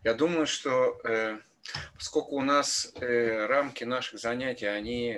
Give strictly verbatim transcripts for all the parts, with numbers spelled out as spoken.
Я думаю, что э, поскольку у нас э, рамки наших занятий, они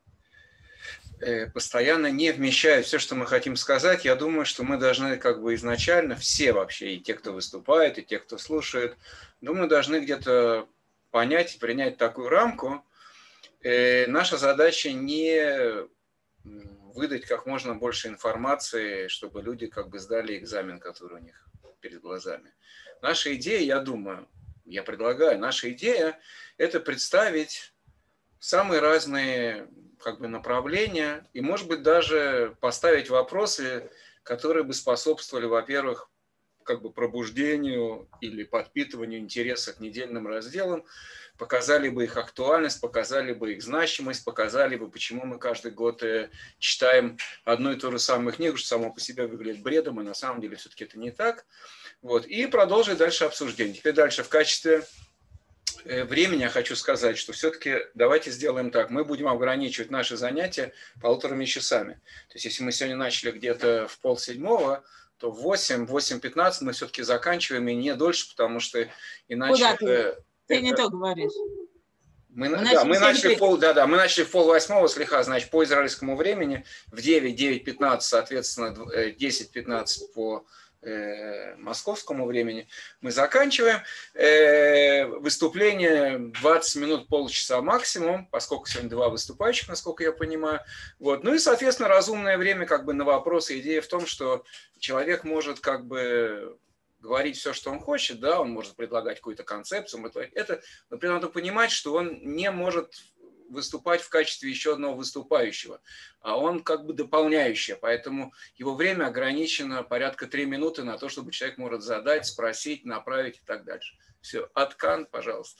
э, постоянно не вмещают все, что мы хотим сказать, я думаю, что мы должны как бы изначально, все вообще, и те, кто выступает, и те, кто слушает, думаю, должны где-то понять и принять такую рамку. Э, наша задача не выдать как можно больше информации, чтобы люди как бы сдали экзамен, который у них перед глазами. Наша идея, я думаю, я предлагаю, наша идея – это представить самые разные как бы направления и, может быть, даже поставить вопросы, которые бы способствовали, во-первых, как бы пробуждению или подпитыванию интереса к недельным разделам, показали бы их актуальность, показали бы их значимость, показали бы, почему мы каждый год читаем одну и ту же самую книгу, что само по себе выглядит бредом, и на самом деле все-таки это не так. Вот. И продолжить дальше обсуждение. Теперь дальше в качестве времени я хочу сказать, что все-таки давайте сделаем так. Мы будем ограничивать наши занятия полуторами часами. То есть если мы сегодня начали где-то в полседьмого, то в восемь, восемь пятнадцать мы все-таки заканчиваем, и не дольше, потому что иначе... Куда ты? Это, ты это... не то говоришь. Мы, мы, да, начали мы, начали при... в пол, да, да, мы начали в пол восьмого слегка, значит, по израильскому времени, в девять, девять пятнадцать, соответственно, десять пятнадцать по э, московскому времени мы заканчиваем. Э, выступление двадцать минут, полчаса максимум, поскольку сегодня два выступающих, насколько я понимаю. Вот. Ну и, соответственно, разумное время как бы на вопросы. Идея в том, что человек может как бы... говорить все, что он хочет, да, он может предлагать какую-то концепцию, это, но при этом надо понимать, что он не может выступать в качестве еще одного выступающего, а он как бы дополняющий, поэтому его время ограничено порядка три минуты на то, чтобы человек может задать, спросить, направить и так дальше. Все, Аткан, пожалуйста.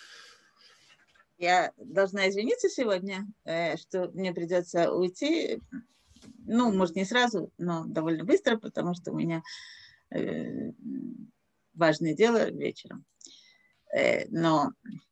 Я должна извиниться сегодня, что мне придется уйти, ну, может, не сразу, но довольно быстро, потому что у меня важное дело вечером. Но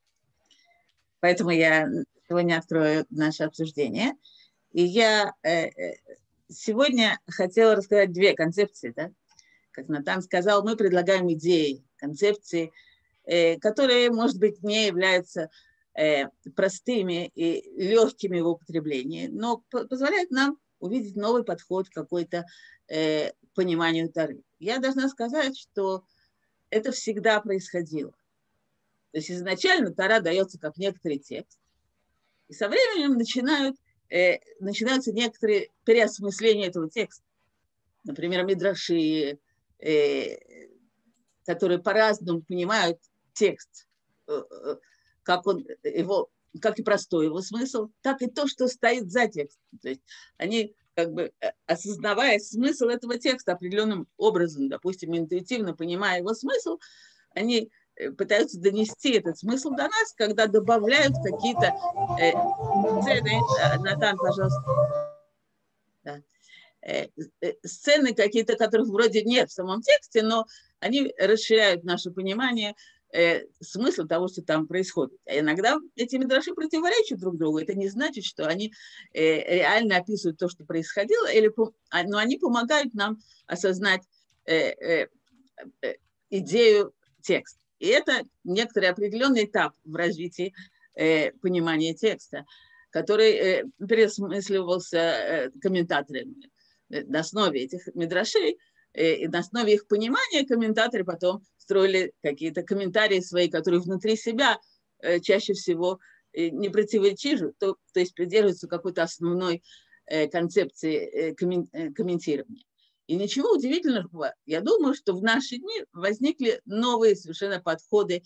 поэтому я сегодня открою наше обсуждение. И я сегодня хотела рассказать две концепции. Да? Как Натан сказал, мы предлагаем идеи, концепции, которые, может быть, не являются простыми и легкими в употреблении, но позволяют нам увидеть новый подход к какой-то э, пониманию Торы. Я должна сказать, что это всегда происходило. То есть изначально Тора дается как некоторый текст, и со временем начинают, э, начинаются некоторые переосмысления этого текста. Например, мидраши, э, которые по-разному понимают текст, э, как он его... как и простой его смысл, так и то, что стоит за текстом. То есть они, как бы, осознавая смысл этого текста определенным образом, допустим, интуитивно понимая его смысл, они пытаются донести этот смысл до нас, когда добавляют какие-то э, сцены. Натан, пожалуйста. Да. Э, э, сцены какие-то, которых вроде нет в самом тексте, но они расширяют наше понимание смысл того, что там происходит. А иногда эти мидраши противоречат друг другу. Это не значит, что они э, реально описывают то, что происходило, или, но они помогают нам осознать э, э, идею текста. И это некоторый определенный этап в развитии э, понимания текста, который э, переосмысливался э, комментаторами. На основе этих мидрашей и на основе их понимания комментаторы потом строили какие-то комментарии свои, которые внутри себя чаще всего не противоречат, то, то есть придерживаются какой-то основной концепции комментирования. И ничего удивительного, я думаю, что в наши дни возникли новые совершенно подходы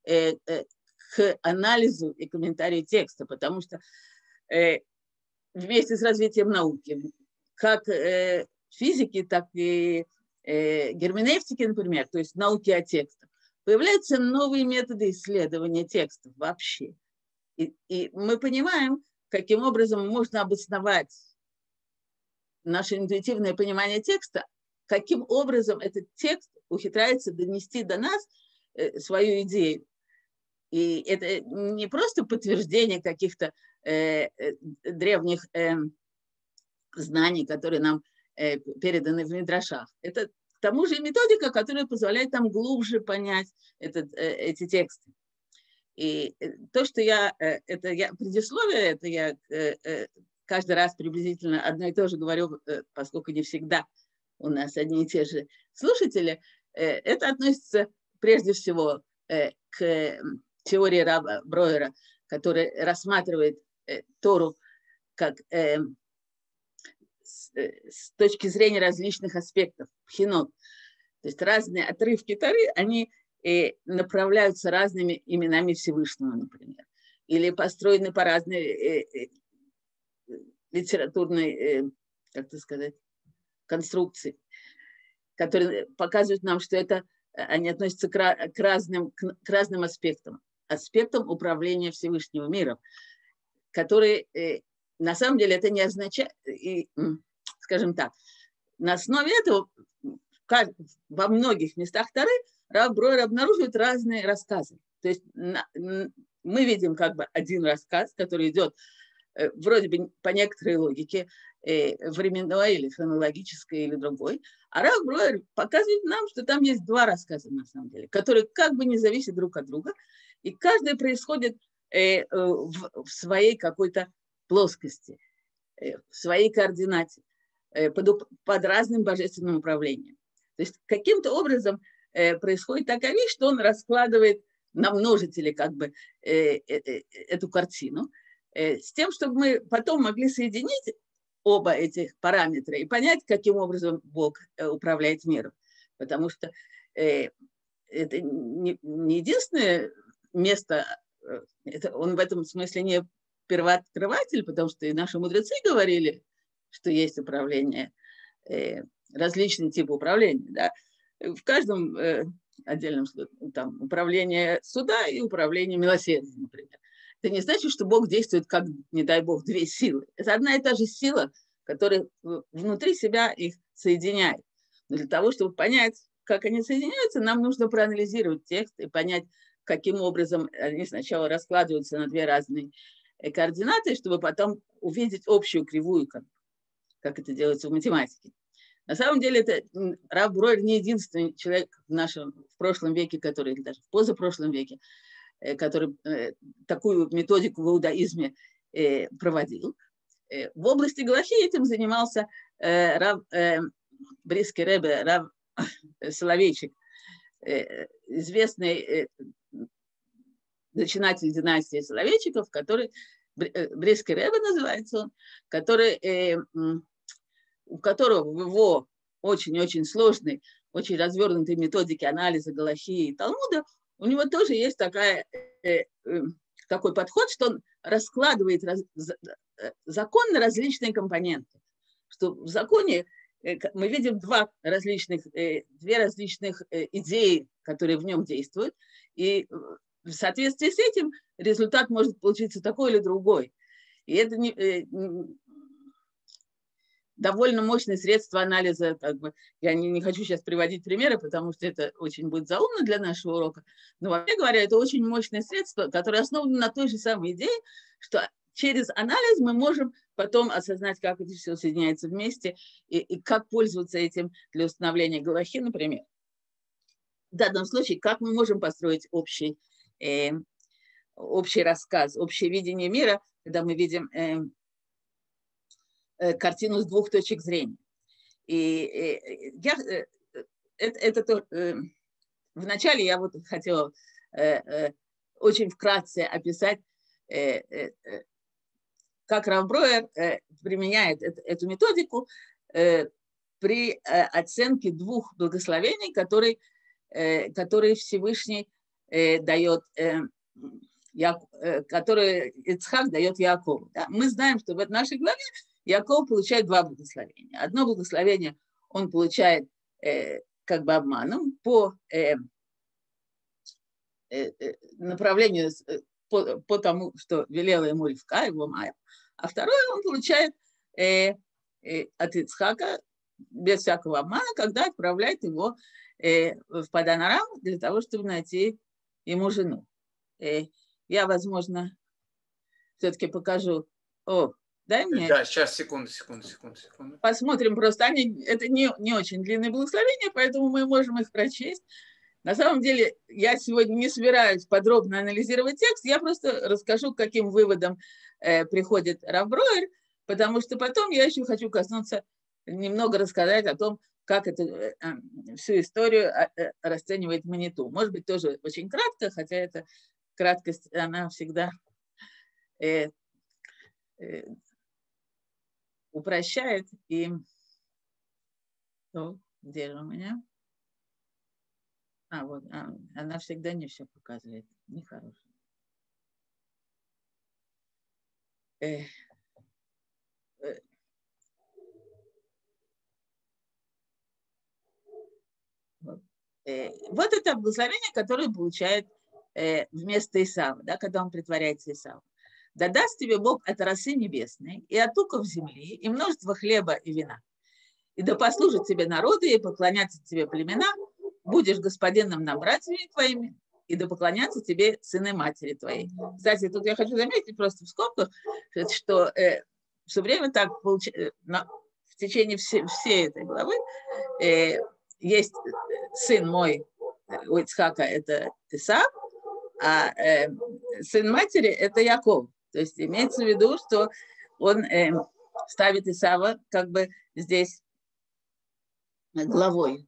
к анализу и комментарию текста, потому что вместе с развитием науки, как физики, так и э, герменевтики, например, то есть науки о текстах, появляются новые методы исследования текстов вообще. И, и мы понимаем, каким образом можно обосновать наше интуитивное понимание текста, каким образом этот текст ухитряется донести до нас э, свою идею. И это не просто подтверждение каких-то э, э, древних э, знаний, которые нам переданы в мидрашах. Это к тому же и методика, которая позволяет нам глубже понять этот, эти тексты. И то, что я, это я, предисловие, это я каждый раз приблизительно одно и то же говорю, поскольку не всегда у нас одни и те же слушатели, это относится прежде всего к теории Рава Броера, который рассматривает Тору как с точки зрения различных аспектов, пхинот. То есть разные отрывки Торы, они направляются разными именами Всевышнего, например, или построены по разной литературной, как это сказать, конструкции, которые показывают нам, что это, они относятся к разным, к разным аспектам, аспектам управления Всевышнего миром, которые, на самом деле, это не означает, и, скажем так, на основе этого во многих местах Торы Рав Броер обнаруживает разные рассказы. То есть мы видим как бы один рассказ, который идет вроде бы по некоторой логике, временной или хронологической или другой. А Рав Броер показывает нам, что там есть два рассказа на самом деле, которые как бы не зависят друг от друга, и каждый происходит в своей какой-то плоскости, в своей координате, под, под разным божественным управлением. То есть каким-то образом происходит такая вещь, что он раскладывает на множители как бы эту картину, с тем, чтобы мы потом могли соединить оба этих параметра и понять, каким образом Бог управляет миром. Потому что это не единственное место, это, он в этом смысле не первооткрыватель, потому что и наши мудрецы говорили, что есть управление, различные типы управления. Да? В каждом отдельном там, управление суда и управление милосердием, например. Это не значит, что Бог действует как, не дай Бог, две силы. Это одна и та же сила, которая внутри себя их соединяет. Но для того, чтобы понять, как они соединяются, нам нужно проанализировать текст и понять, каким образом они сначала раскладываются на две разные координаты, чтобы потом увидеть общую кривую, как, как это делается в математике. На самом деле, это Рав Броер не единственный человек в нашем в прошлом веке, который, или даже в позапрошлом веке, который такую методику в иудаизме проводил. В области галахи этим занимался Рав Брисский Ребе, Рав Соловейчик, известный начинатель династии Соловейчиков, который, Брисский Ребе называется он, который, у которого в его очень-очень сложной, очень развернутой методике анализа галахи и Талмуда, у него тоже есть такая, э, э, такой подход, что он раскладывает раз, закон на различные компоненты. Что в законе э, мы видим два различных, э, две различных э, идеи, которые в нем действуют, и в соответствии с этим результат может получиться такой или другой. И это не, э, довольно мощное средство анализа. Как бы, я не, не хочу сейчас приводить примеры, потому что это очень будет заумно для нашего урока. Но вообще говоря, это очень мощное средство, которое основано на той же самой идее, что через анализ мы можем потом осознать, как это все соединяется вместе и, и как пользоваться этим для установления галахи, например. В данном случае, как мы можем построить общий, э, общий рассказ, общее видение мира, когда мы видим э, картину с двух точек зрения. И я, это, это то, вначале я вот хотела очень вкратце описать, как Рав Броер применяет эту методику при оценке двух благословений, которые, которые Всевышний дает, которые Ицхак дает Яакову. Мы знаем, что в нашей главе Яаков получает два благословения. Одно благословение он получает э, как бы обманом по э, э, направлению, по, по тому, что велела ему Ривка, его Майя. А второе он получает э, э, от Ицхака без всякого обмана, когда отправляет его э, в Падан-Арам для того, чтобы найти ему жену. Э, я, возможно, все-таки покажу... О, Дай мне. Да, сейчас, секунду, секунду, секунду, секунду. Посмотрим, просто они, это не, не очень длинные благословения, поэтому мы можем их прочесть. На самом деле, я сегодня не собираюсь подробно анализировать текст, я просто расскажу, к каким выводам э, приходит Рав Броер, потому что потом я еще хочу коснуться, немного рассказать о том, как эту э, всю историю э, расценивает Маниту. Может быть, тоже очень кратко, хотя эта краткость, она всегда э, э, упрощает. И ну, где же у меня? А, вот, а, она всегда не все показывает. Нехорошо. Э, э, вот. Э, вот это благословение, которое получает э, вместо Исава, да, когда он притворяется Исавом. Да даст тебе Бог от росы небесной и от туков земли, и множество хлеба и вина. И да послужат тебе народы, и поклонятся тебе племена, будешь господином над братьями твоими, и да поклонятся тебе сыны матери твоей. Кстати, тут я хочу заметить просто в скобках, что э, все время так получается, в течение все, всей этой главы э, есть сын мой, у Ицхака это Исав, а э, сын матери это Яков. То есть имеется в виду, что он э, ставит Исава как бы здесь главой.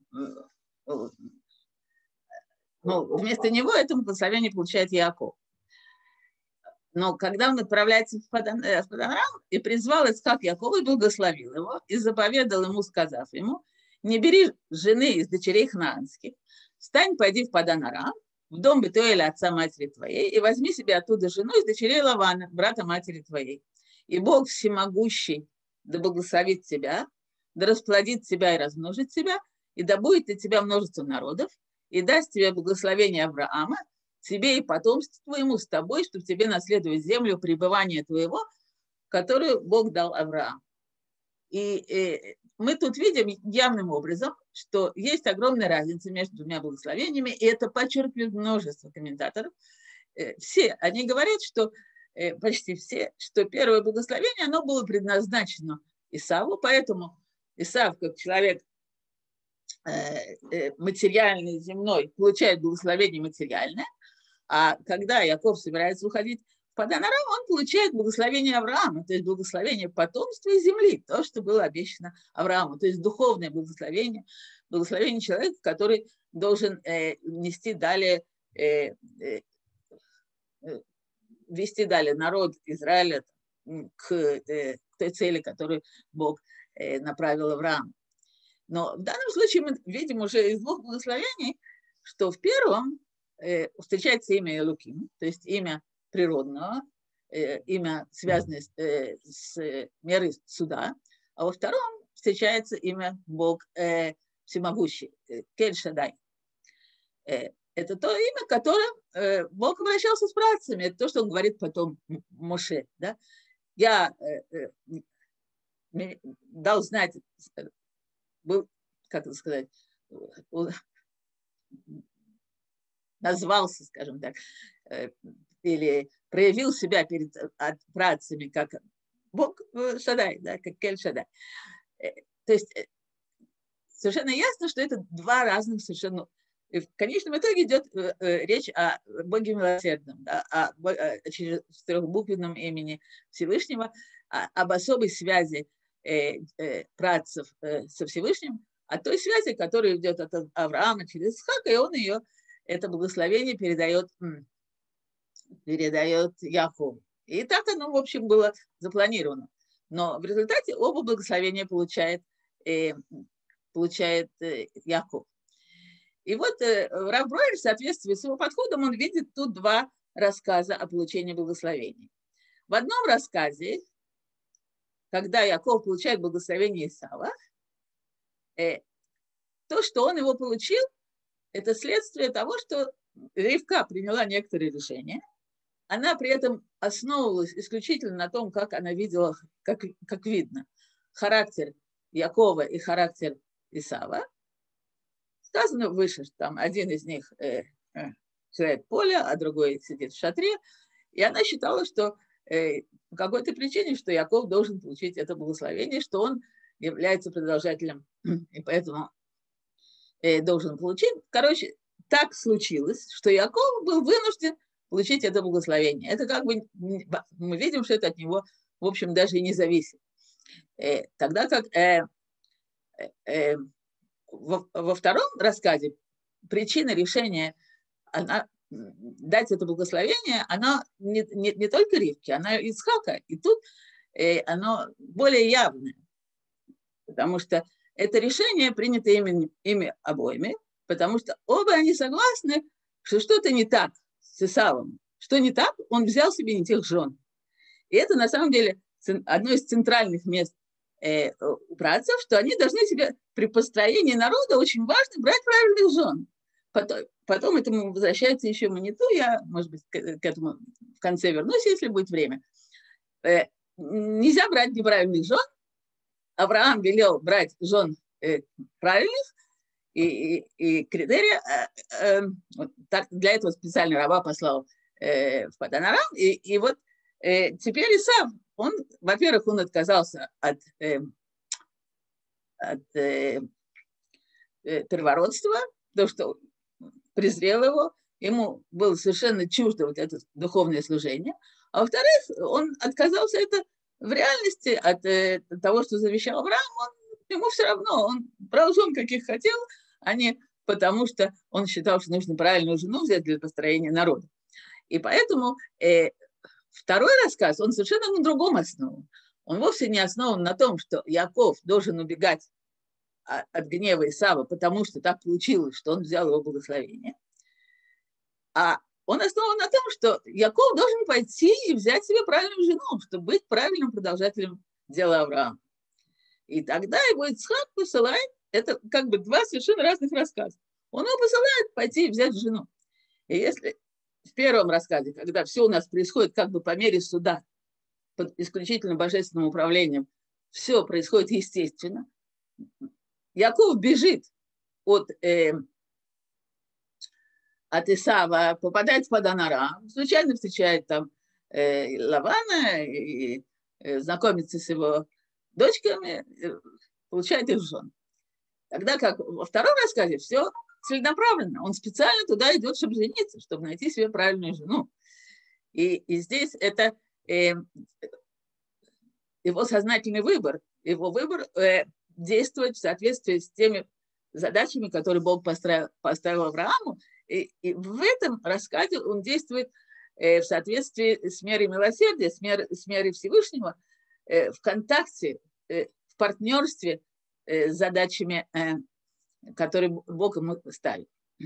Ну, вместо него это благословение получает Яков. Но когда он отправляется в Падан-Арам и призвал Ицхак Якова и благословил его, и заповедал ему, сказав ему: не бери жены из дочерей хнаанских, встань, пойди в Падан-Арам, в дом Бетуэля, отца матери твоей, и возьми себе оттуда жену из дочерей Лавана, брата матери твоей. И Бог всемогущий да благословит тебя, да расплодит тебя и размножит тебя, и да будет для тебя множество народов, и даст тебе благословение Авраама, тебе и потомству твоему с тобой, чтобы тебе наследовать землю пребывания твоего, которую Бог дал Аврааму. И, и мы тут видим явным образом, что есть огромная разница между двумя благословениями, и это подчеркивает множество комментаторов. Все, они говорят, что почти все, что первое благословение, оно было предназначено Исаву, поэтому Исав, как человек материальный, земной, получает благословение материальное, а когда Яков собирается уходить в Падан-Арам, он получает благословение Авраама, то есть благословение потомства и земли, то, что было обещано Аврааму, то есть духовное благословение, благословение человека, который должен э, нести далее, э, э, вести далее народ Израиля к, э, к той цели, которую Бог э, направил Аврааму. Но в данном случае мы видим уже из двух благословений, что в первом э, встречается имя Элоким, то есть имя природного, э, имя, связанное с, э, с мерой суда, а во втором встречается имя Бог э, всемогущий, э, Кель-Шадай. Э, это то имя, которым э, Бог обращался с працами, это то, что он говорит потом Моше. Да? Я э, э, дал знать, был, как это сказать, назвался, скажем так, или проявил себя перед працами как Бог Шадай, да, как Кель Шадай. То есть совершенно ясно, что это два разных совершенно... В конечном итоге идет речь о Боге милосердном, да, о, о четырехбуквенном имени Всевышнего, об особой связи э, э, працев э, со Всевышним, о той связи, которая идет от Авраама через Исхака, и он ее, это благословение передает, передает Якову. И так оно, в общем, было запланировано. Но в результате оба благословения получает, э, получает э, Яков. И вот э, Рав Броер, в соответствии с его подходом, он видит тут два рассказа о получении благословений. В одном рассказе, когда Яков получает благословение Исава, э, то, что он его получил, это следствие того, что Ривка приняла некоторые решения. Она при этом основывалась исключительно на том, как она видела, как, как видно, характер Якова и характер Исава. Сказано выше, что там один из них э, э, человек поля, а другой сидит в шатре. И она считала, что э, по какой-то причине, что Яков должен получить это благословение, что он является продолжателем, и поэтому э, должен получить. Короче, так случилось, что Яков был вынужден получить это благословение. Это как бы, мы видим, что это от него, в общем, даже и не зависит. Э, тогда как э, э, во, во втором рассказе причина решения, она, дать это благословение, она не, не, не только Ривки, она Ицхака. И тут э, оно более явное, потому что это решение принято ими, ими обоими, потому что оба они согласны, что что-то не так с Исавом. Что не так, он взял себе не тех жен. И это на самом деле одно из центральных мест э, у працев, что они должны себе при построении народа очень важно брать правильных жен. Потом, потом этому возвращается еще Маниту, я, может быть, к, к этому в конце вернусь, если будет время. Э, нельзя брать неправильных жен. Авраам велел брать жен э, правильных, и, и, и критерия, э, э, так, для этого специально раба послал э, в Падан-Арам, и, и вот э, теперь Исав, он, во-первых, он отказался от, э, от э, э, первородства, потому что презрел его, ему было совершенно чуждо вот это духовное служение, а во-вторых, он отказался это в реальности от э, того, что завещал Авраам, он, ему все равно, он брал жен, каких хотел, а не потому, что он считал, что нужно правильную жену взять для построения народа. И поэтому э, второй рассказ, он совершенно на другом основан. Он вовсе не основан на том, что Яков должен убегать от гнева Исава, потому что так получилось, что он взял его благословение. А он основан на том, что Яков должен пойти и взять себе правильную жену, чтобы быть правильным продолжателем дела Авраама. И тогда его Ицхак посылает, это как бы два совершенно разных рассказа. Он его посылает пойти и взять жену. И если в первом рассказе, когда все у нас происходит как бы по мере суда, под исключительно божественным управлением, все происходит естественно, Яков бежит от, э, от Исава, попадает в Падан-Арам, случайно встречает там э, Лавана, и, э, знакомится с его дочками, э, получает их жен. Тогда как во втором рассказе все целенаправленно. Он специально туда идет, чтобы жениться, чтобы найти себе правильную жену. И, и здесь это э, его сознательный выбор, его выбор э, действовать в соответствии с теми задачами, которые Бог поставил, поставил Аврааму. И, и в этом рассказе он действует э, в соответствии с мерой милосердия, с, мер, с мерой Всевышнего, э, в контакте, э, в партнерстве э, с задачами, э, которые Бог ему ставит.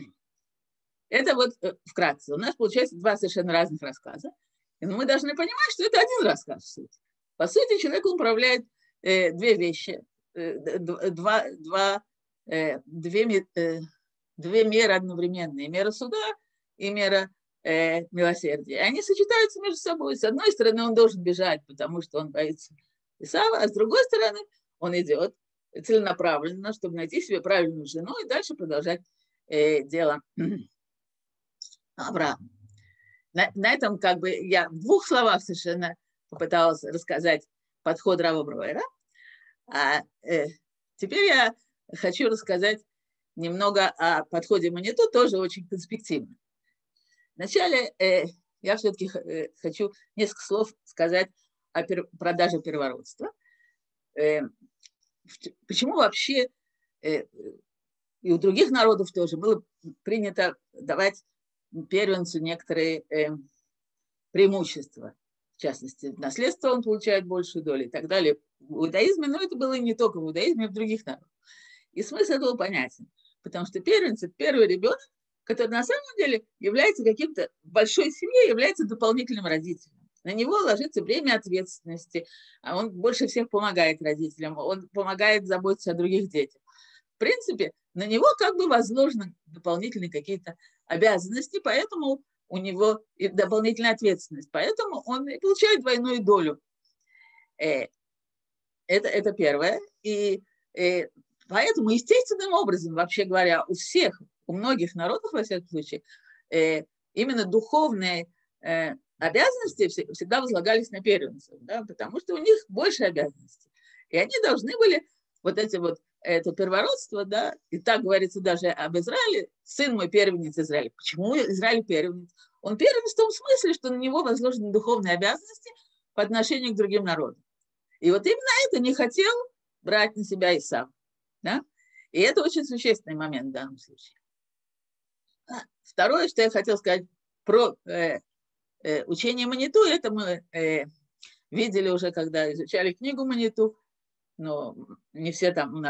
Это вот э, вкратце. У нас получается два совершенно разных рассказа. И мы должны понимать, что это один рассказ в сути. По сути, человек управляет э, две вещи. Два, два, э, две, э, две меры одновременные. Мера суда и мера э, милосердия. Они сочетаются между собой. С одной стороны, он должен бежать, потому что он боится Исава, а с другой стороны, он идет целенаправленно, чтобы найти себе правильную жену и дальше продолжать э, дело Авраама. На, на этом как бы я в двух словах совершенно попыталась рассказать подход Рава Броера. А э, теперь я хочу рассказать немного о подходе Маниту, тоже очень конспективно. Вначале э, я все-таки э, хочу несколько слов сказать о пер- продаже первородства. Э, почему вообще э, и у других народов тоже было принято давать первенцу некоторые э, преимущества. В частности, наследство он получает большую долю и так далее. В иудаизме, но это было и не только в иудаизме, и в других народах. И смысл этого понятен. Потому что первенец – это первый ребенок, который на самом деле является каким-то, в большой семье является дополнительным родителем. На него ложится бремя ответственности, а он больше всех помогает родителям, он помогает заботиться о других детях. В принципе, на него как бы возложены дополнительные какие-то обязанности, поэтому у него и дополнительная ответственность, поэтому он и получает двойную долю. Это, это первое. И поэтому естественным образом, вообще говоря, у всех, у многих народов, во всяком случае, именно духовные обязанности всегда возлагались на первенцев, да, потому что у них больше обязанностей. И они должны были вот эти вот, это первородство, да, и так говорится даже об Израиле, сын мой первенец Израиля. Почему Израиль первенец? Он первенец в том смысле, что на него возложены духовные обязанности по отношению к другим народам. И вот именно это не хотел брать на себя Исав, да? И это очень существенный момент в данном случае. Второе, что я хотела сказать про э, э, учение Маниту, это мы э, видели уже, когда изучали книгу Маниту, но не все там у нас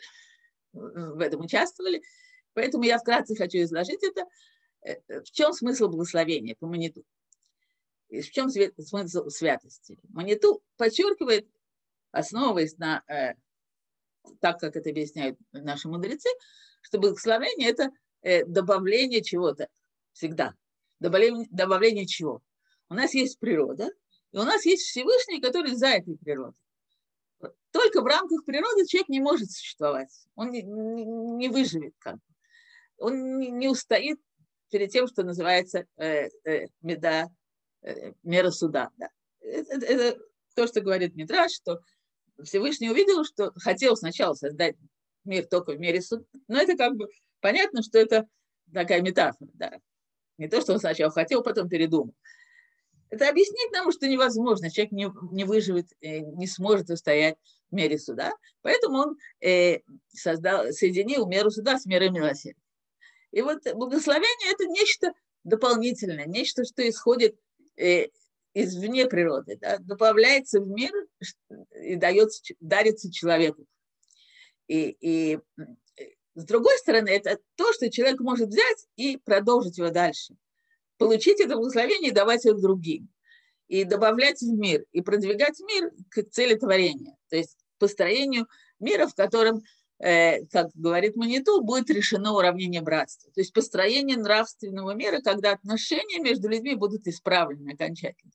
в этом участвовали. Поэтому я вкратце хочу изложить это. В чем смысл благословения по Маниту? И в чем смысл святости? Маниту подчеркивает, основываясь на, э, так как это объясняют наши мудрецы, что благословение – это э, добавление чего-то всегда. Добавление, добавление чего? У нас есть природа, и у нас есть Всевышний, который за этой природой. Только в рамках природы человек не может существовать. Он не, не, не выживет как бы. Он не, не устоит перед тем, что называется э, э, меда, э, мера суда. Да. Это, это то, что говорит Мидраш, что Всевышний увидел, что хотел сначала создать мир только в мире суда. Но это как бы понятно, что это такая метафора. Да. Не то, что он сначала хотел, потом передумал. Это объяснить нам, что невозможно. Человек не, не выживет, не сможет устоять в мире суда. Поэтому он э, создал, соединил меру суда с мерой милосердия. И вот благословение – это нечто дополнительное, нечто, что исходит э, извне природы, да, добавляется в мир и дается, дарится человеку. И, и с другой стороны, это то, что человек может взять и продолжить его дальше. Получить это благословение и давать его другим. И добавлять в мир, и продвигать мир к цели творения. То есть к построению мира, в котором, э, как говорит Маниту, будет решено уравнение братства. То есть построение нравственного мира, когда отношения между людьми будут исправлены окончательно.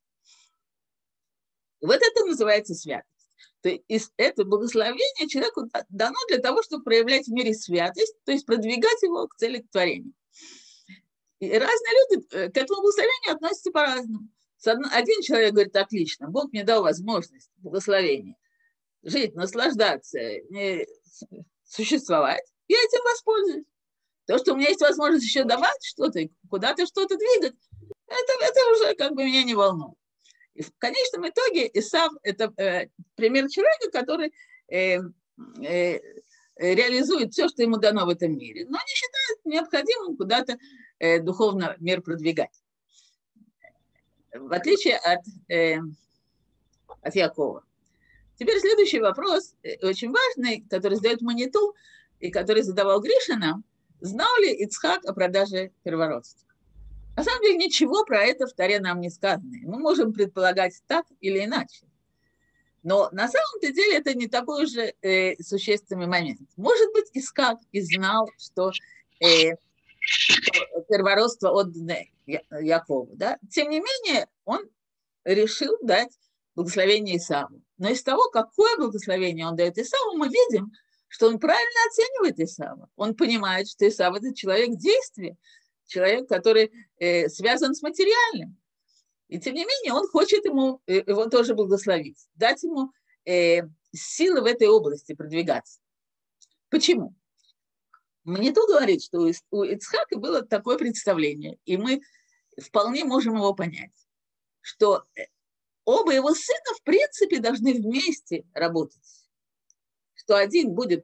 Вот это называется святость. То есть это благословение человеку дано для того, чтобы проявлять в мире святость, то есть продвигать его к цели творения. И разные люди к этому благословению относятся по-разному. Один человек говорит: отлично, Бог мне дал возможность, благословение, жить, наслаждаться, существовать, я этим воспользуюсь. То, что у меня есть возможность еще давать что-то, куда-то что-то двигать, это, это уже как бы меня не волнует. И в конечном итоге Исав – это э, пример человека, который э, э, реализует все, что ему дано в этом мире, но не считает необходимым куда-то э, духовно мир продвигать. В отличие от, э, от Якова. Теперь следующий вопрос, очень важный, который задает Маниту и который задавал Гришина. Знал ли Ицхак о продаже первородства? На самом деле ничего про это в Торе нам не сказано. Мы можем предполагать так или иначе. Но на самом-то деле это не такой же э, существенный момент. Может быть, Ицхак и знал, что э, первородство отдано Якову. Да? Тем не менее, он решил дать благословение Исаву. Но из того, какое благословение он дает Исаву, мы видим, что он правильно оценивает Исава. Он понимает, что Исав – это человек действия, человек, который э, связан с материальным. И тем не менее, он хочет ему, э, его тоже благословить, дать ему э, силы в этой области продвигаться. Почему? Маниту говорит, что у Ицхака было такое представление, и мы вполне можем его понять, что оба его сына, в принципе, должны вместе работать. Что один будет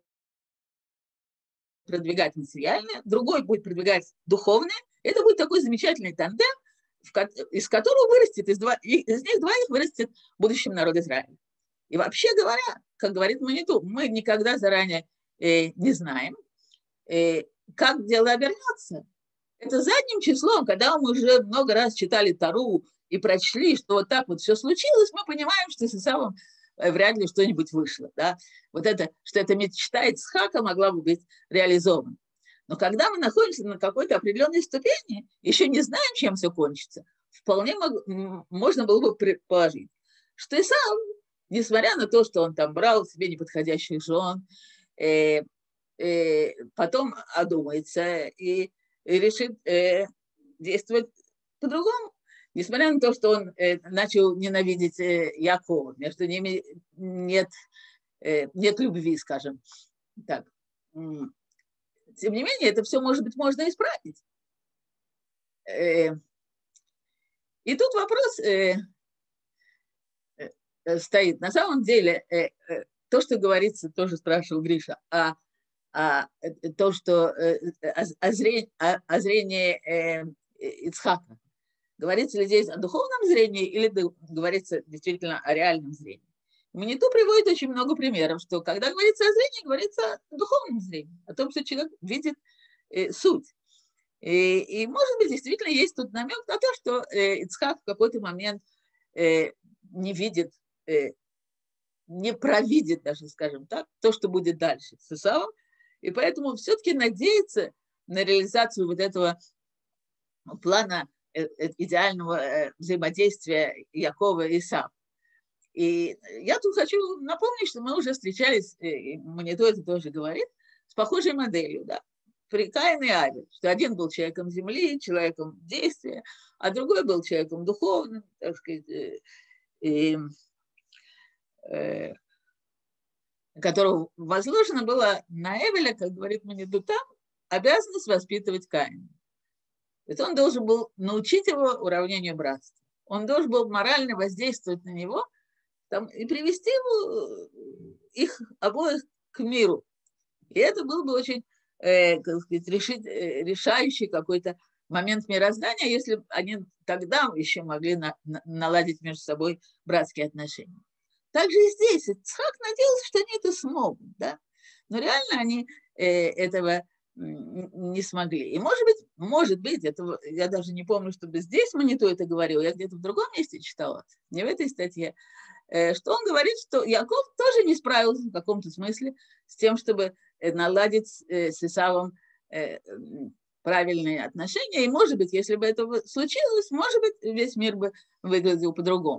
продвигать материальное, другой будет продвигать духовное. Это будет такой замечательный тандем, из которого вырастет, из, два, из них двоих вырастет будущий народ Израиля. И вообще говоря, как говорит Маниту, мы никогда заранее э, не знаем, э, как дело обернется. Это задним числом, когда мы уже много раз читали Тору и прочли, что вот так вот все случилось, мы понимаем, что с Исавом вряд ли что-нибудь вышло. Да? Вот это, что эта мечта Ицхака могла бы быть реализована. Но когда мы находимся на какой-то определенной ступени, еще не знаем, чем все кончится, вполне мог, можно было бы предположить, что Исав, несмотря на то, что он там брал себе неподходящих жен, э, э, потом одумается и, и решит э, действовать по-другому. несмотря на то, что он э, начал ненавидеть э, Якова, между ними нет, э, нет любви, скажем так. Тем не менее, это все, может быть, можно исправить. Э, и тут вопрос э, э, стоит. На самом деле, э, э, то, что говорится, тоже спрашивал Гриша, а, а то, что э, о, о, зрении, о, о зрении э, Ицхака, говорится ли здесь о духовном зрении или говорится действительно о реальном зрении? Маниту приводит очень много примеров, что когда говорится о зрении, говорится о духовном зрении, о том, что человек видит э, суть. И, и, может быть, действительно есть тут намек на то, что э, Ицхак в какой-то момент э, не видит, э, не провидит даже, скажем так, то, что будет дальше с Исавом, и поэтому все-таки надеется на реализацию вот этого плана э, э, идеального э, взаимодействия Якова и Исава. И я тут хочу напомнить, что мы уже встречались, и Маниту это тоже говорит, с похожей моделью, да, при Каин и Авель, что один был человеком земли, человеком действия, а другой был человеком духовным, так сказать, и, э, которого возложено было на Эвеля, как говорит Маниту там, обязанность воспитывать Каина. Это он должен был научить его уравнению братства. Он должен был морально воздействовать на него, там, и привести его, их обоих к миру. И это был бы очень э, как сказать, решить, э, решающий какой-то момент мироздания, если бы они тогда еще могли на, на, наладить между собой братские отношения. Также и здесь Ицхак надеялся, что они это смогут, да? Но реально они э, этого не смогли. И может быть, может быть, это, я даже не помню, чтобы здесь Маниту это говорил, я где-то в другом месте читала, не в этой статье, что он говорит, что Яков тоже не справился в каком-то смысле с тем, чтобы наладить с Исавом правильные отношения. И, может быть, если бы это случилось, может быть, весь мир бы выглядел по-другому.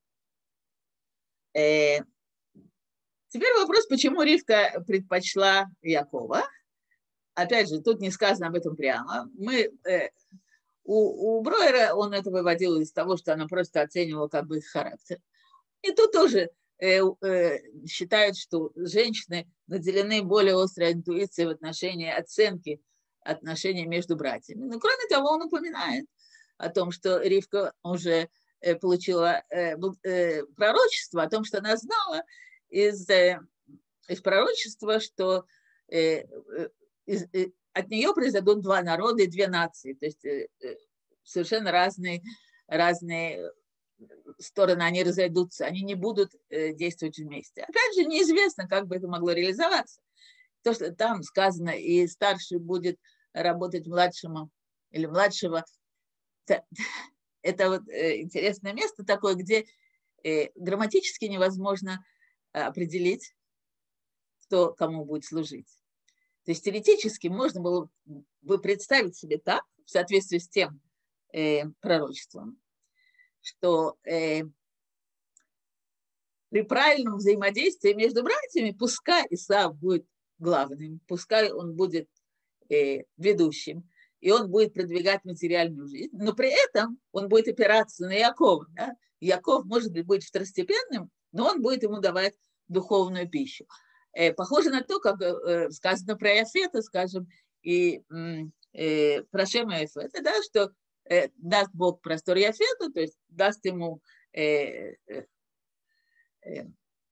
Теперь вопрос, почему Ривка предпочла Якова. Опять же, тут не сказано об этом прямо. Мы, у, у Броера он это выводил из того, что она просто оценивала как бы их характер. И тут тоже э, э, считают, что женщины наделены более острой интуицией в отношении оценки отношений между братьями. Но кроме того, он упоминает о том, что Ривка уже э, получила э, э, пророчество, о том, что она знала из, э, из пророчества, что э, из, э, от нее произойдут два народа и две нации, то есть э, э, совершенно разные, разные стороны, они разойдутся, они не будут э, действовать вместе. Опять же, неизвестно, как бы это могло реализоваться. То, что там сказано, и старший будет работать младшему или младшего, это, это вот э, интересное место такое, где э, грамматически невозможно определить, кто кому будет служить. То есть теоретически можно было бы представить себе так, в соответствии с тем э, пророчеством, что э, при правильном взаимодействии между братьями, пускай Исав будет главным, пускай он будет э, ведущим, и он будет продвигать материальную жизнь, но при этом он будет опираться на Якова. Да? Яков, может быть, будет второстепенным, но он будет ему давать духовную пищу. Э, похоже на то, как э, сказано про Яфета, скажем, и э, про Шема Яфета, да, что э, даст Бог простор Яфету, то есть даст ему э, э, э,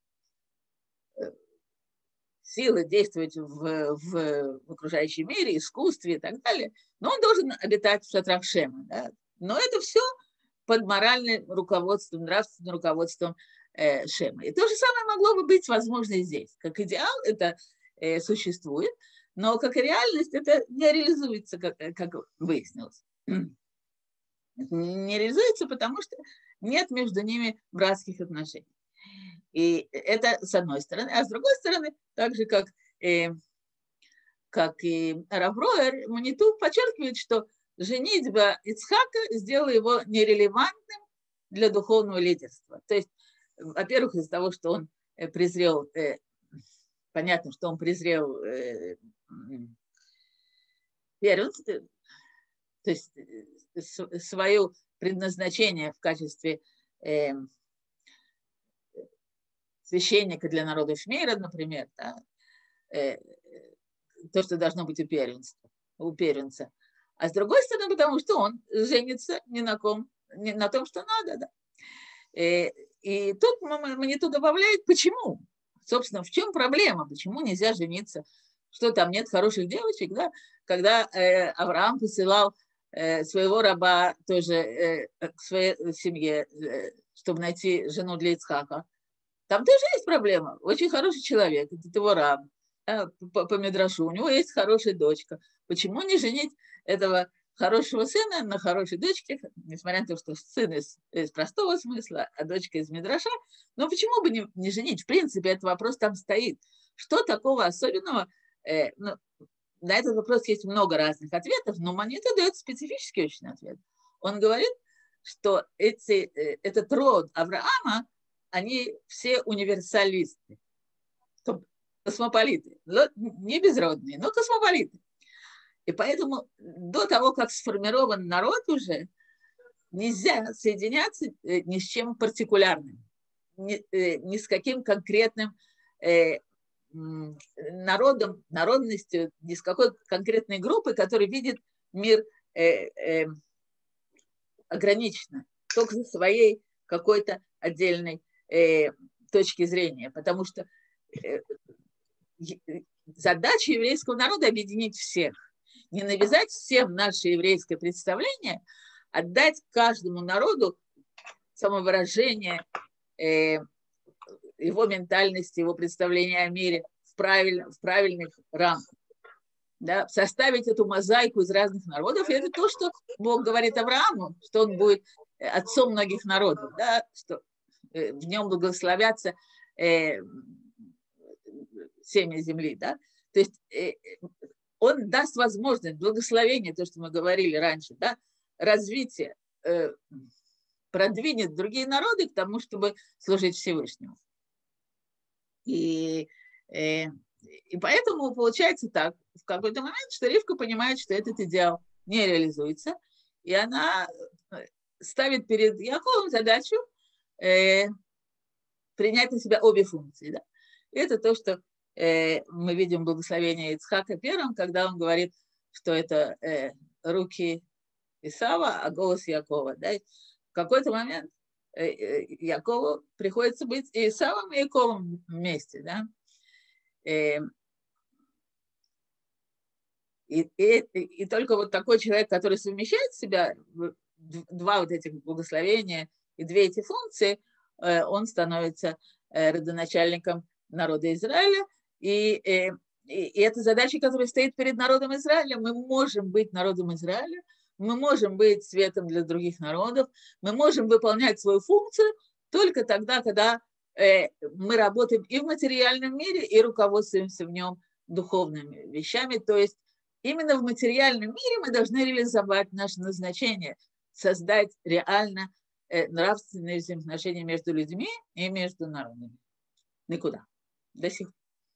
силы действовать в, в, в окружающем мире, искусстве и так далее, но он должен обитать в шатрах Шема. Да? Но это все под моральным руководством, нравственным руководством э, Шема. И то же самое могло бы быть возможно и здесь. Как идеал это э, существует, но как и реальность это не реализуется, как, как выяснилось. Не реализуется, потому что нет между ними братских отношений. И это с одной стороны. А с другой стороны, так же, как, э, как и Рав Броер, Маниту подчеркивает, что женитьба Ицхака сделала его нерелевантным для духовного лидерства. То есть, во-первых, из-за того, что он презрел, э, понятно, что он презрел э, первенство, то есть свою предназначение в качестве э, священника для народов мира, например, да, э, то, что должно быть у первенца, у первенца. А с другой стороны, потому что он женится ни на ком, ни на том, что надо. Да. И, и тут Маниту добавляет, почему? Собственно, в чем проблема? Почему нельзя жениться? Что там нет хороших девочек? Да? Когда э, Авраам посылал э, своего раба тоже э, к своей семье, э, чтобы найти жену для Ицхака, там тоже есть проблема. Очень хороший человек, это его раб. По, по Мидрашу, у него есть хорошая дочка. Почему не женить этого хорошего сына на хорошей дочке, несмотря на то, что сын из, из простого смысла, а дочка из Мидраша, но почему бы не, не женить? В принципе, этот вопрос там стоит. Что такого особенного? Э, ну, на этот вопрос есть много разных ответов, но Маниту дает специфический очень ответ. Он говорит, что эти, э, этот род Авраама, они все универсалисты, космополиты, не безродные, но космополиты. И поэтому до того, как сформирован народ уже, нельзя соединяться ни с чем партикулярным, ни, ни с каким конкретным э, народом, народностью, ни с какой конкретной группой, которая видит мир э, э, ограниченно, только со своей какой-то отдельной э, точки зрения. Потому что э, задача еврейского народа объединить всех. Не навязать всем наше еврейское представление, а дать каждому народу самовыражение э, его ментальности, его представления о мире в, правиль, в правильных рамках. Да? Составить эту мозаику из разных народов. И это то, что Бог говорит Аврааму, что он будет отцом многих народов, да? Что э, в нем благословятся э, семя земли. Да? То есть э, он даст возможность, благословение, то, что мы говорили раньше, да, развитие, э, продвинет другие народы к тому, чтобы служить Всевышнему. И, э, и поэтому получается так, в какой-то момент, что Ривка понимает, что этот идеал не реализуется, и она ставит перед Яковом задачу э, принять на себя обе функции. Да? И это то, что мы видим благословение Ицхака первым, когда он говорит, что это э, руки Исава, а голос Якова. Да? В какой-то момент э, Якову приходится быть и Исавом, и Яковом вместе. Да? Э, и, и, и только вот такой человек, который совмещает в себя два вот этих благословения и две эти функции, э, он становится э, родоначальником народа Израиля. И, и, и это задача, которая стоит перед народом Израиля. Мы можем быть народом Израиля, мы можем быть светом для других народов, мы можем выполнять свою функцию только тогда, когда э, мы работаем и в материальном мире, и руководствуемся в нем духовными вещами. То есть именно в материальном мире мы должны реализовать наше назначение, создать реально э, нравственные взаимоотношения между людьми и между народами. Никуда. До сих пор.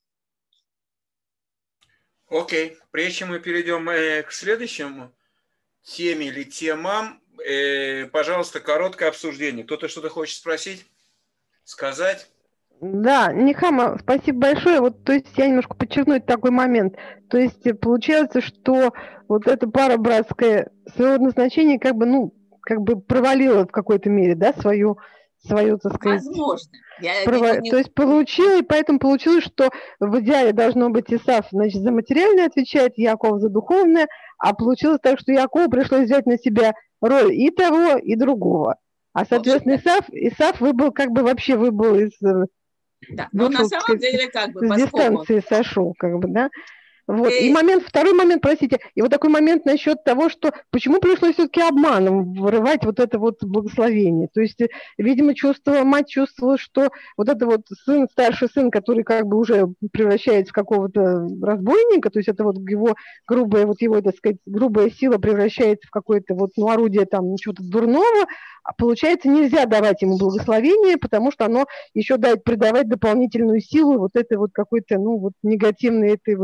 Окей, прежде чем мы перейдем э, к следующему теме или темам, э, пожалуйста, короткое обсуждение. Кто-то что-то хочет спросить, сказать? Да, Нехама, спасибо большое. Вот, то есть я немножко подчеркну такой момент. То есть получается, что вот эта пара братская своего назначения как бы, ну, как бы провалила в какой-то мере, да, свою, свою, так сказать... Возможно. Я Прово... не... То есть получила, и поэтому получилось, что в идеале должно быть Исав, значит, за материальное отвечает, Яков за духовное, а получилось так, что Якову пришлось взять на себя роль и того, и другого. А, соответственно, Исав, Исав выбыл, как бы вообще выбыл из... Да, но вышел, на самом сказать, деле, как бы, с поскольку... дистанции сошел, как бы, да. Вот. И... и момент, второй момент, простите, и вот такой момент насчет того, что почему пришлось все-таки обманом вырывать вот это вот благословение. То есть, видимо, чувствовала, мать чувствовала, что вот это вот сын, старший сын, который как бы уже превращается в какого-то разбойника, то есть это вот его грубая, вот его, так сказать, грубая сила превращается в какое-то вот, ну, орудие там чего-то дурного, а получается нельзя давать ему благословение, потому что оно еще дает придавать дополнительную силу вот этой вот какой-то, ну, вот негативной этой вот силы,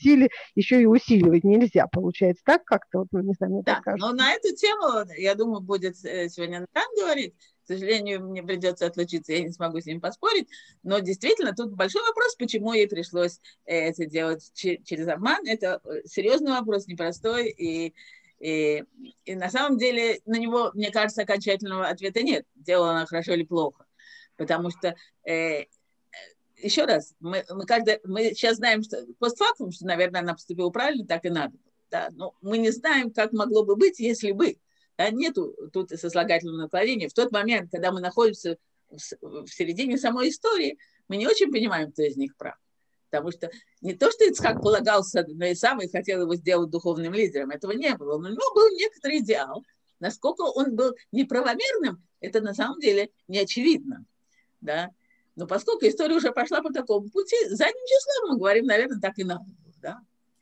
обсудили, еще и усиливать нельзя. Получается так как-то? Вот, ну, не знаю, мне да, так кажется. Но на эту тему, я думаю, будет сегодня Натан говорить. К сожалению, мне придется отлучиться, я не смогу с ним поспорить. Но действительно, тут большой вопрос, почему ей пришлось это делать через обман. Это серьезный вопрос, непростой. И, и, и на самом деле на него, мне кажется, окончательного ответа нет. Делала она хорошо или плохо. Потому что, э, еще раз, мы, мы, когда, мы сейчас знаем, что постфактум, что, наверное, она поступила правильно, так и надо. Да? Но мы не знаем, как могло бы быть, если бы. Да, нету тут сослагательного наклонения. В тот момент, когда мы находимся в, в середине самой истории, мы не очень понимаем, кто из них прав. Потому что не то, что Ицхак полагался на Исава и хотел его сделать духовным лидером, этого не было. Но у него был некоторый идеал. Насколько он был неправомерным, это на самом деле не очевидно. Да? Но поскольку история уже пошла по такому пути, задним числом мы говорим, наверное, так и надо. Да?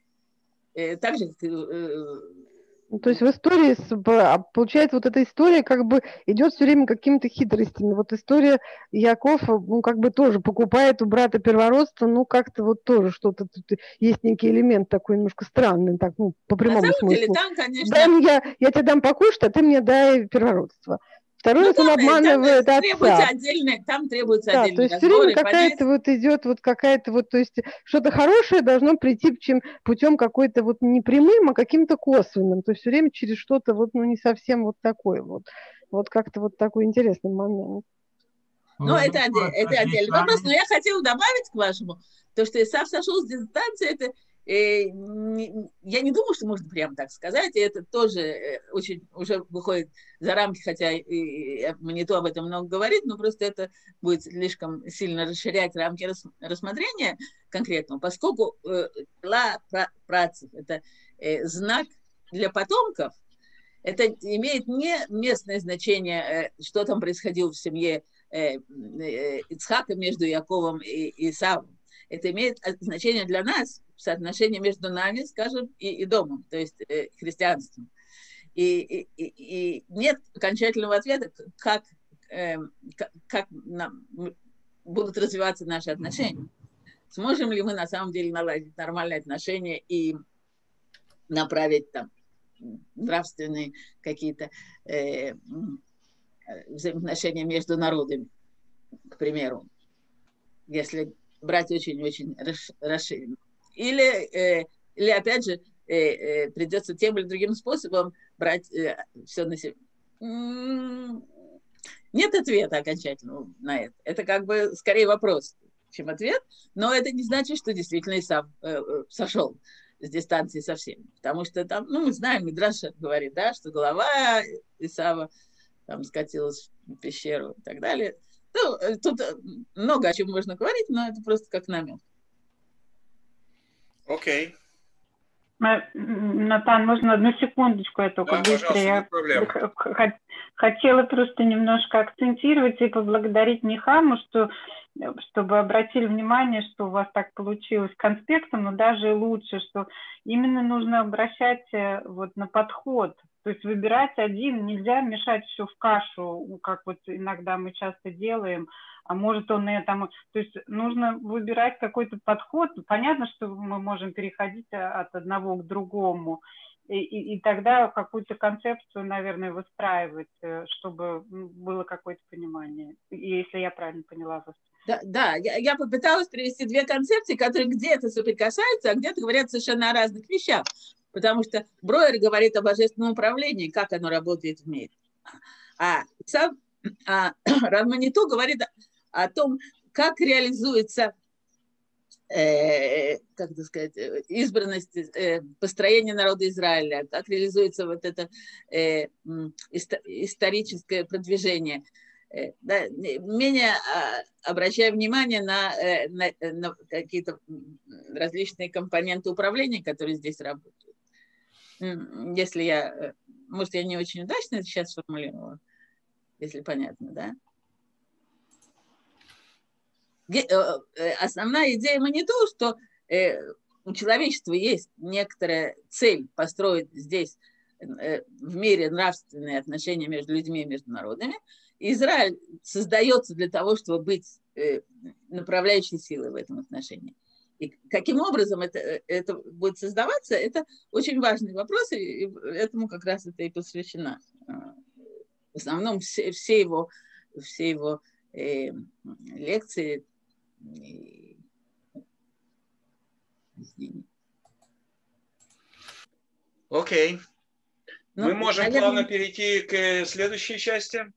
Э, так же, э, То есть в истории, получается, вот эта история как бы идет все время какими-то хитростями. Вот история Яков, ну, как бы тоже покупает у брата первородства, ну, как-то вот тоже что-то тут есть некий элемент такой немножко странный, так, ну, по прямому на самом смыслу. деле, там, конечно... Дай мне, я, я тебе дам покушать, а ты мне дай первородство. Второй ну, раз там, он обманывает там отца. Требуется отдельный, там требуется да, отдельный то есть разбор. все время какая-то вот идет вот какая-то вот, то есть что-то хорошее должно прийти чем, путем какой-то вот не прямым, а каким-то косвенным. То есть все время через что-то вот, ну, не совсем вот такое вот. Вот как-то вот такой интересный момент. Ну, это, это отдельный вопрос. Но я хотела добавить к вашему, то, что Исав сошел с дистанции, это э, не, я не думаю, что можно прямо так сказать, и это тоже э, очень уже выходит за рамки, хотя и, и Маниту об этом много говорит, но просто это будет слишком сильно расширять рамки рас, рассмотрения конкретного, поскольку э, ла працев, это э, знак для потомков, это имеет не местное значение, э, что там происходило в семье Ицхака между Яковом и Исавом. Это имеет значение для нас, соотношение между нами, скажем, и, и домом, то есть э, христианством. И, и, и нет окончательного ответа, как, э, как, как нам будут развиваться наши отношения. Сможем ли мы на самом деле наладить нормальные отношения и направить там нравственные какие-то э, взаимоотношения между народами, к примеру, если брать очень-очень расширенно. Или, э, или опять же, э, э, придется тем или другим способом брать э, все на себя. Нет ответа окончательного на это. Это как бы скорее вопрос, чем ответ, но это не значит, что действительно Исав э, сошел с дистанции совсем. Потому что там, ну, мы знаем, Мидраш говорит, да, что голова Исава там скатилась в пещеру и так далее. Ну, тут много о чем можно говорить, но это просто как намек. Окей. Okay. Натан, можно одну секундочку, я только да, быстро. Я хотела просто немножко акцентировать и поблагодарить Нихаму, что, чтобы обратили внимание, что у вас так получилось конспектом, но даже лучше, что именно нужно обращать вот на подход. То есть выбирать один, нельзя мешать все в кашу, как вот иногда мы часто делаем, а может он и там... То есть нужно выбирать какой-то подход. Понятно, что мы можем переходить от одного к другому, и, и, и тогда какую-то концепцию, наверное, выстраивать, чтобы было какое-то понимание, если я правильно поняла вас. Да, да, я, я попыталась привести две концепции, которые где-то соприкасаются, а где-то говорят совершенно о разных вещах. Потому что Броер говорит о божественном управлении, как оно работает в мире. А сам а, Раманиту говорит о, о том, как реализуется э, как это сказать, избранность, э, построение народа Израиля, как реализуется вот это э, историческое продвижение. Э, да, менее а, обращая внимание на, э, на, на какие-то различные компоненты управления, которые здесь работают. Если я, может, я не очень удачно это сейчас сформулировала, если понятно, да? Основная идея Маниту, что у человечества есть некоторая цель построить здесь в мире нравственные отношения между людьми и между народами. Израиль создается для того, чтобы быть направляющей силой в этом отношении. И каким образом это, это будет создаваться, это очень важный вопрос, и этому как раз это и посвящено. В основном все, все его, все его э, лекции. И... Окей. Okay. Ну, мы можем наверное, плавно перейти к следующей части.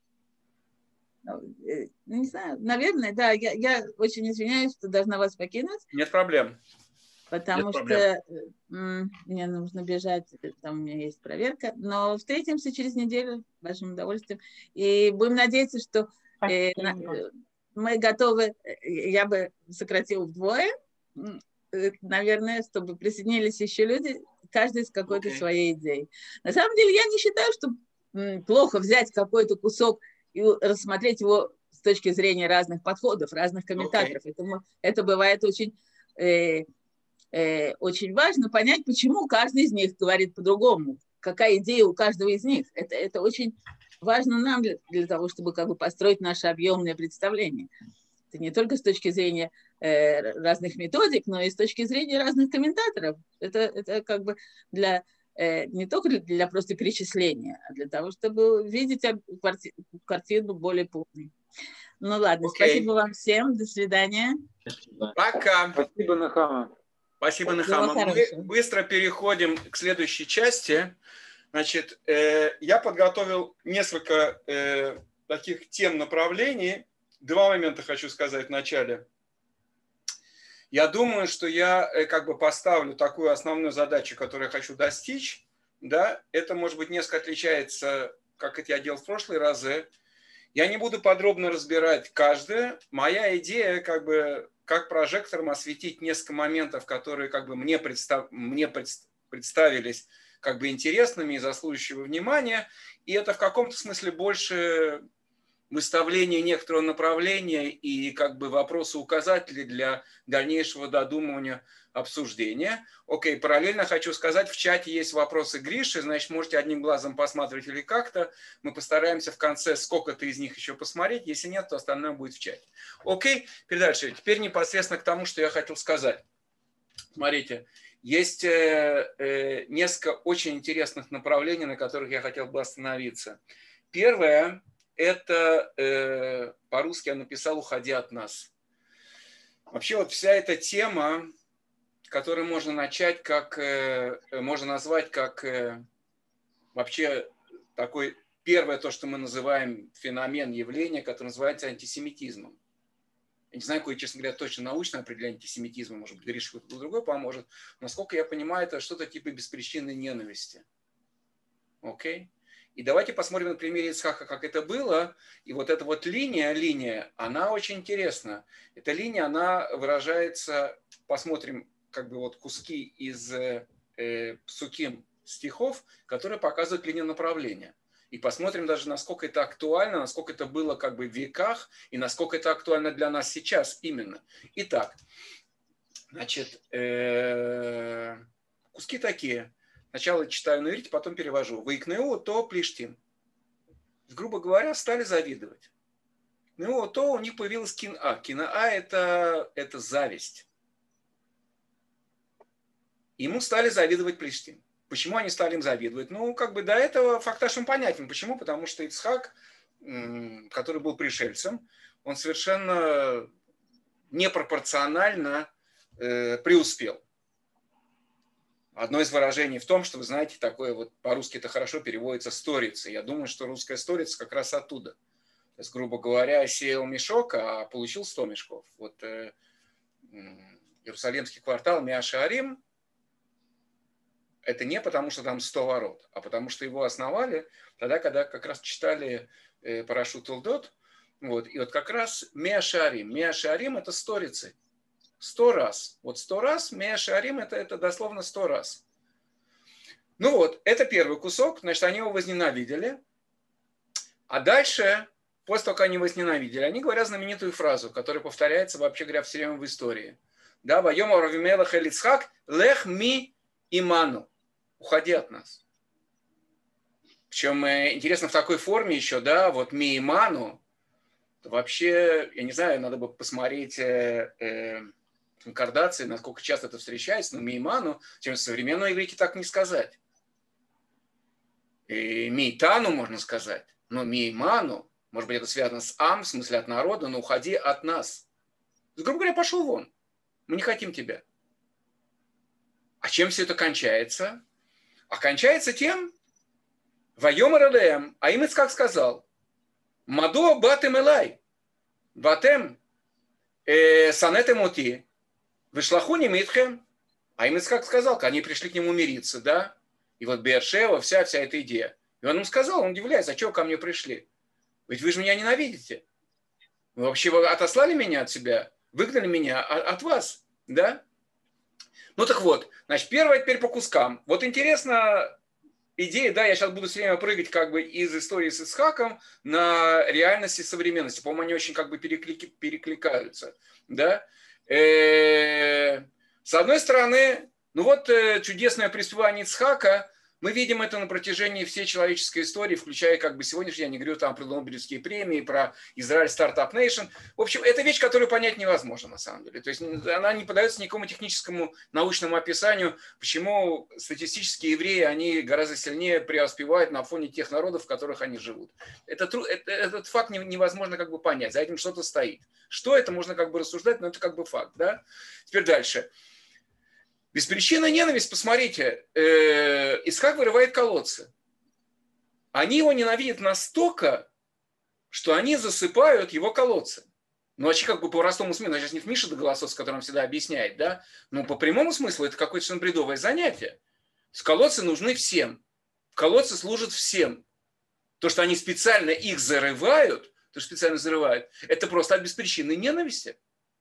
Не знаю, наверное, да. Я, я очень извиняюсь, что должна вас покинуть. Нет проблем. Потому Нет что проблем. м, мне нужно бежать, там у меня есть проверка. Но встретимся через неделю, с большим удовольствием. И будем надеяться, что э, на, мы готовы, я бы сократила вдвое, наверное, чтобы присоединились еще люди, каждый с какой-то okay. своей идеей. На самом деле я не считаю, что м, плохо взять какой-то кусок и рассмотреть его с точки зрения разных подходов, разных комментаторов. Okay. Это, это бывает очень, э, э, очень важно понять, почему каждый из них говорит по-другому, какая идея у каждого из них. Это, это очень важно нам для, для того, чтобы как бы построить наше объемное представление. Это не только с точки зрения э, разных методик, но и с точки зрения разных комментаторов. Это, это как бы для... не только для просто перечисления, а для того, чтобы видеть картину более полной. Ну ладно, okay. Спасибо вам всем, до свидания. Пока. Спасибо, Нахама. Спасибо, Нахама. Мы быстро переходим к следующей части. Значит, э, я подготовил несколько э, таких тем направлений. Два момента хочу сказать в начале. Я думаю, что я как бы поставлю такую основную задачу, которую я хочу достичь. Да? Это, может быть, несколько отличается, как это я делал в прошлые разы. Я не буду подробно разбирать каждое. Моя идея, как бы, как прожектором осветить несколько моментов, которые как бы мне, представ... мне представились как бы интересными и заслуживающими внимания. И это в каком-то смысле больше... выставление некоторого направления и как бы вопросы-указатели для дальнейшего додумывания, обсуждения. Окей, параллельно хочу сказать, в чате есть вопросы Гриши, значит, можете одним глазом посмотреть или как-то. Мы постараемся в конце сколько-то из них еще посмотреть. Если нет, то остальное будет в чате. Окей, теперь дальше. Теперь непосредственно к тому, что я хотел сказать. Смотрите, есть э, э, несколько очень интересных направлений, на которых я хотел бы остановиться. Первое. Это э, по-русски я написал «Уходи от нас». Вообще вот вся эта тема, которую можно начать как, э, можно назвать как э, вообще такой первое то, что мы называем феномен, явление, которое называется антисемитизмом. Я не знаю, какое, честно говоря, точно научное определение антисемитизма, может быть, Гриша кто-то другой поможет. Насколько я понимаю, это что-то типа беспричинной ненависти. Окей? И давайте посмотрим на примере Ицхака, как это было. И вот эта вот линия, линия, она очень интересна. Эта линия, она выражается, посмотрим, как бы вот куски из э, псуким стихов, которые показывают линию направления. И посмотрим даже, насколько это актуально, насколько это было как бы в веках, и насколько это актуально для нас сейчас именно. Итак, значит, э, куски такие. Сначала читаю на иврите, потом перевожу. Ваикнеу то плиштим. Грубо говоря, стали завидовать. Ну, то у них появилась кина. Кина это, это зависть. Ему стали завидовать плиштим. Почему они стали им завидовать? Ну, как бы до этого факташем понятен. Почему? Потому что Ицхак, который был пришельцем, он совершенно непропорционально э, преуспел. Одно из выражений в том, что, вы знаете, такое вот по-русски это хорошо переводится «сторица». Я думаю, что русская сторица как раз оттуда. То есть, грубо говоря, сеял мешок, а получил сто мешков. Вот э, Иерусалимский квартал Меа-Шаарим – это не потому, что там сто ворот, а потому что его основали тогда, когда как раз читали э, Парашут Толдот. Вот, и вот как раз Меа-Шаарим. Меа-Шаарим – это сторицы. Сто раз. Вот сто раз, Меа Шаарим это, это дословно сто раз. Ну вот, это первый кусок, значит, они его возненавидели. А дальше, после того, как они возненавидели, они говорят знаменитую фразу, которая повторяется, вообще говоря, все время в истории. Да, «Вайом Авимелех эль Ицхак, лех ми иману». Уходи от нас. Причем интересно в такой форме еще, да, вот ми иману, вообще, я не знаю, надо бы посмотреть... Э, э, конкордации, насколько часто это встречается, но мейману, чем современной иврите так не сказать. И мейтану можно сказать, но мейману, может быть, это связано с ам, в смысле от народа, но уходи от нас. Грубо говоря, пошел вон. Мы не хотим тебя. А чем все это кончается? А кончается тем, вайомар элеем, а им Ицхак сказал, мадо батем элай, батем санетем оти, вышлаху немитхем, а им Ицхак сказал, они пришли к нему мириться, да? И вот Беершева, вся, вся эта идея. И он им сказал, он удивляется, а чего ко мне пришли? Ведь вы же меня ненавидите. Вы вообще отослали меня от себя, выгнали меня от вас, да? Ну так вот, значит, первое теперь по кускам. Вот интересно, идея, да, я сейчас буду все время прыгать как бы из истории с Ицхаком на реальности современности. По-моему, они очень как бы переклики, перекликаются, да? Э-э- с одной стороны, ну вот чудесное преуспевание Ицхака, мы видим это на протяжении всей человеческой истории, включая как бы сегодняшний, я не говорю там про Нобелевские премии, про Израиль Startup Nation. В общем, это вещь, которую понять невозможно на самом деле. То есть она не поддается никакому техническому научному описанию, почему статистические евреи, они гораздо сильнее преуспевают на фоне тех народов, в которых они живут. Это, это, этот факт невозможно как бы понять, за этим что-то стоит. Что это, можно как бы рассуждать, но это как бы факт. Да? Теперь дальше. Беспричинная ненависть, посмотрите, э, Ицхак вырывает колодцы. Они его ненавидят настолько, что они засыпают его колодцы. Ну, вообще, как бы по простому смыслу, сейчас не в Миша Доголосов, с которым всегда объясняет, да, но по прямому смыслу это какое-то совершенно бредовое занятие. Колодцы нужны всем. Колодцы служат всем. То, что они специально их зарывают, то, что специально зарывают, это просто от беспричинной ненависти.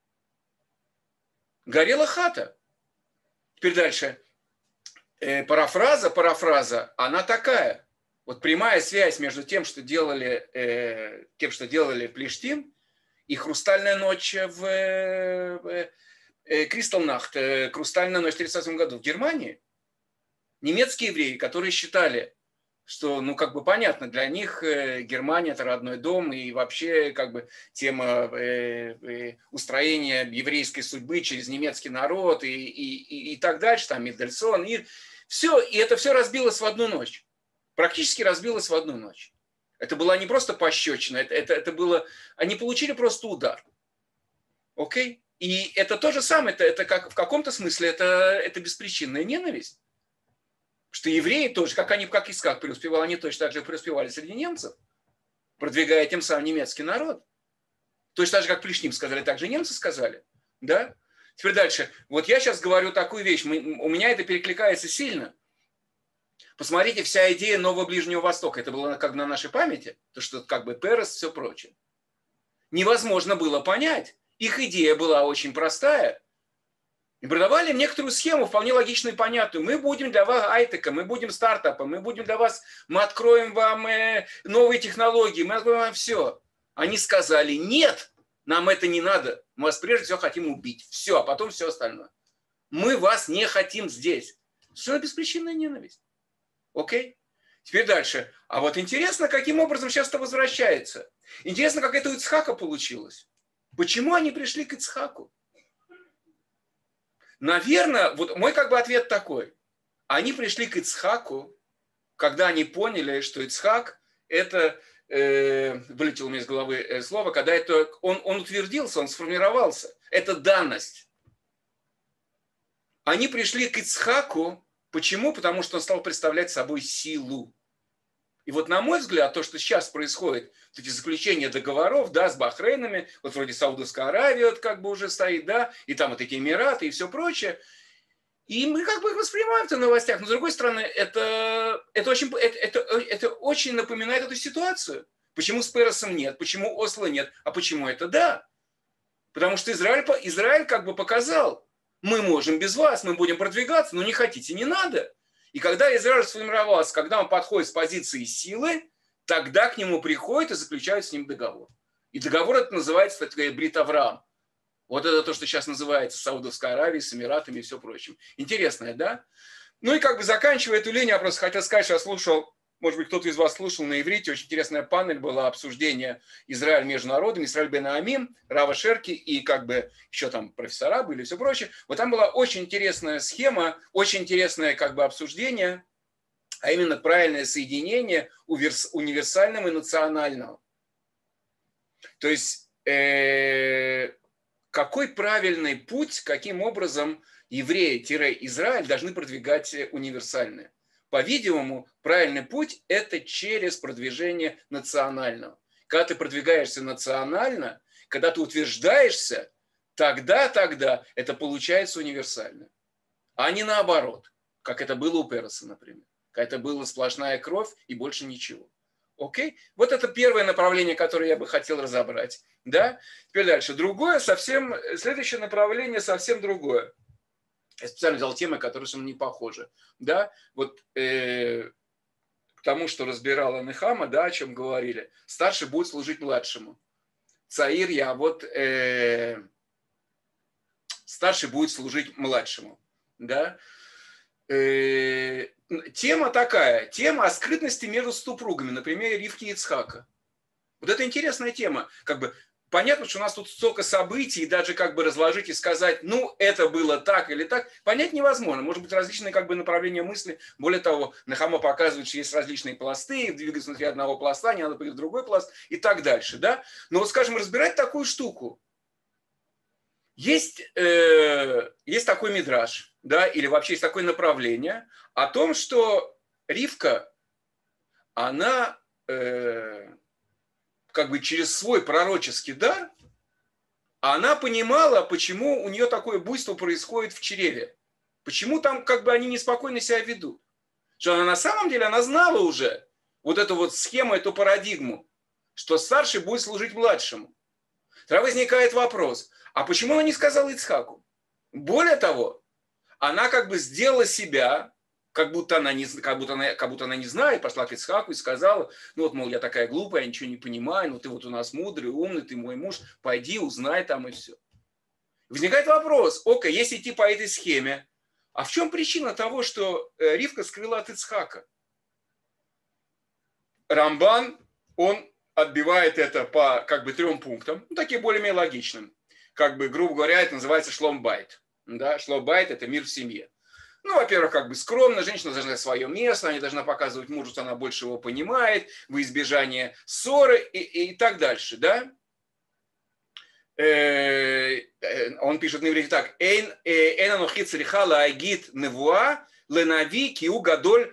Горела хата. Теперь дальше. Э, парафраза, парафраза, она такая. Вот прямая связь между тем, что делали, э, тем, что делали Плештим, и «Хрустальная ночь» в э, э, Кристалнахт, э, «Хрустальная ночь» в тысяча девятьсот тридцатом году в Германии. Немецкие евреи, которые считали, что, ну, как бы понятно, для них э, Германия – это родной дом, и вообще, как бы, тема э, э, устроения еврейской судьбы через немецкий народ, и, и, и, и так дальше, там, Мендельсон, и все, и это все разбилось в одну ночь. Практически разбилось в одну ночь. Это была не просто пощечина, это, это, это было, они получили просто удар. Окей? И это то же самое, это, это как, в каком-то смысле, это, это беспричинная ненависть. Что евреи тоже, как они, как Ицхак преуспевал, они точно так же преуспевали среди немцев, продвигая тем самым немецкий народ. Точно так же, как Плештим сказали, так же немцы сказали. Да? Теперь дальше. Вот я сейчас говорю такую вещь, мы, у меня это перекликается сильно. Посмотрите, вся идея Нового Ближнего Востока, это было как бы на нашей памяти, то что как бы Перес, все прочее. Невозможно было понять. Их идея была очень простая. И продавали им некоторую схему, вполне логичную и понятную. Мы будем для вас айтека, мы будем стартапом, мы будем для вас, мы откроем вам э, новые технологии, мы откроем вам все. Они сказали, нет, нам это не надо, мы вас прежде всего хотим убить. Все, а потом все остальное. Мы вас не хотим здесь. Все беспричинная ненависть. Окей? Теперь дальше. А вот интересно, каким образом сейчас это возвращается. Интересно, как это у Ицхака получилось. Почему они пришли к Ицхаку? Наверное, вот мой как бы ответ такой. Они пришли к Ицхаку, когда они поняли, что Ицхак это, э, вылетело у меня из головы э, слово, когда это, он, он утвердился, он сформировался. Это данность. Они пришли к Ицхаку. Почему? Потому что он стал представлять собой силу. И вот, на мой взгляд, то, что сейчас происходит, вот эти заключения договоров, да, с Бахрейнами, вот вроде Саудовская Аравия вот как бы уже стоит, да, и там вот эти Эмираты и все прочее, и мы как бы их воспринимаем в новостях, но с другой стороны, это, это, очень, это, это, это очень напоминает эту ситуацию. Почему с Пересом нет, почему Осло нет, а почему это да? Потому что Израиль, Израиль как бы показал, мы можем без вас, мы будем продвигаться, но не хотите, не надо. И когда Израиль сформировался, когда он подходит с позиции силы, тогда к нему приходят и заключают с ним договор. И договор это называется Брит Авраам. Вот это то, что сейчас называется Саудовской Аравией, с Эмиратами и все прочим. Интересное, да? Ну и как бы заканчивая эту линию, я просто хотел сказать, что я слушал Может быть, кто-то из вас слушал на иврите, очень интересная панель была, обсуждение Израиль между народами, Израиль бен Аамим, Рава Шерки и как бы еще там профессора были и все прочее. Вот там была очень интересная схема, очень интересное как бы обсуждение, а именно правильное соединение универсального и национального. То есть э, какой правильный путь, каким образом евреи-Израиль должны продвигать универсальное? По-видимому, правильный путь – это через продвижение национального. Когда ты продвигаешься национально, когда ты утверждаешься, тогда, тогда это получается универсально. А не наоборот, как это было у Переса, например. Когда это была сплошная кровь и больше ничего. Окей? Вот это первое направление, которое я бы хотел разобрать. Да? Теперь дальше. Другое совсем, следующее направление совсем другое. Я специально взял темы, которые со мной не похожи. Да? Вот э, к тому, что разбирала Нехама, да, о чем говорили. Старший будет служить младшему. Цаир я, вот э, старший будет служить младшему. Да? Э, тема такая. Тема о скрытности между супругами. На примере Ривки и Ицхака. Вот это интересная тема. Как бы понятно, что у нас тут столько событий, и даже как бы разложить и сказать, ну, это было так или так, понять невозможно. Может быть, различные как бы направления мысли. Более того, Нехама показывает, что есть различные пласты, двигаться внутри одного пласта, не надо пойти в другой пласт и так дальше. Да? Но вот, скажем, разбирать такую штуку. Есть, э, есть такой мидраш, да, или вообще есть такое направление о том, что Ривка, она... Э, как бы через свой пророческий дар, она понимала, почему у нее такое буйство происходит в чреве. Почему там как бы они неспокойно себя ведут. Что она на самом деле, она знала уже вот эту вот схему, эту парадигму, что старший будет служить младшему. Тогда возникает вопрос, а почему она не сказала Ицхаку? Более того, она как бы сделала себя... Как будто, она не, как, будто она, как будто она не знает, пошла к Ицхаку и сказала, ну вот, мол, я такая глупая, я ничего не понимаю, ну ты вот у нас мудрый, умный, ты мой муж, пойди, узнай там и все. Возникает вопрос, окей, если идти по этой схеме, а в чем причина того, что Ривка скрыла от Ицхака? Рамбан, он отбивает это по как бы трем пунктам, ну, таким более-менее логичным. Как бы, грубо говоря, это называется шлом-байт. Да? Шлом-байт – это мир в семье. Ну, во-первых, как бы скромно, женщина должна знать свое место, она не должна показывать мужу, что она больше его понимает, во избежание ссоры и, и, и так дальше, да? Он пишет на иврите так: «Эйн анохи цриха лаагид невуа ленави киу гадоль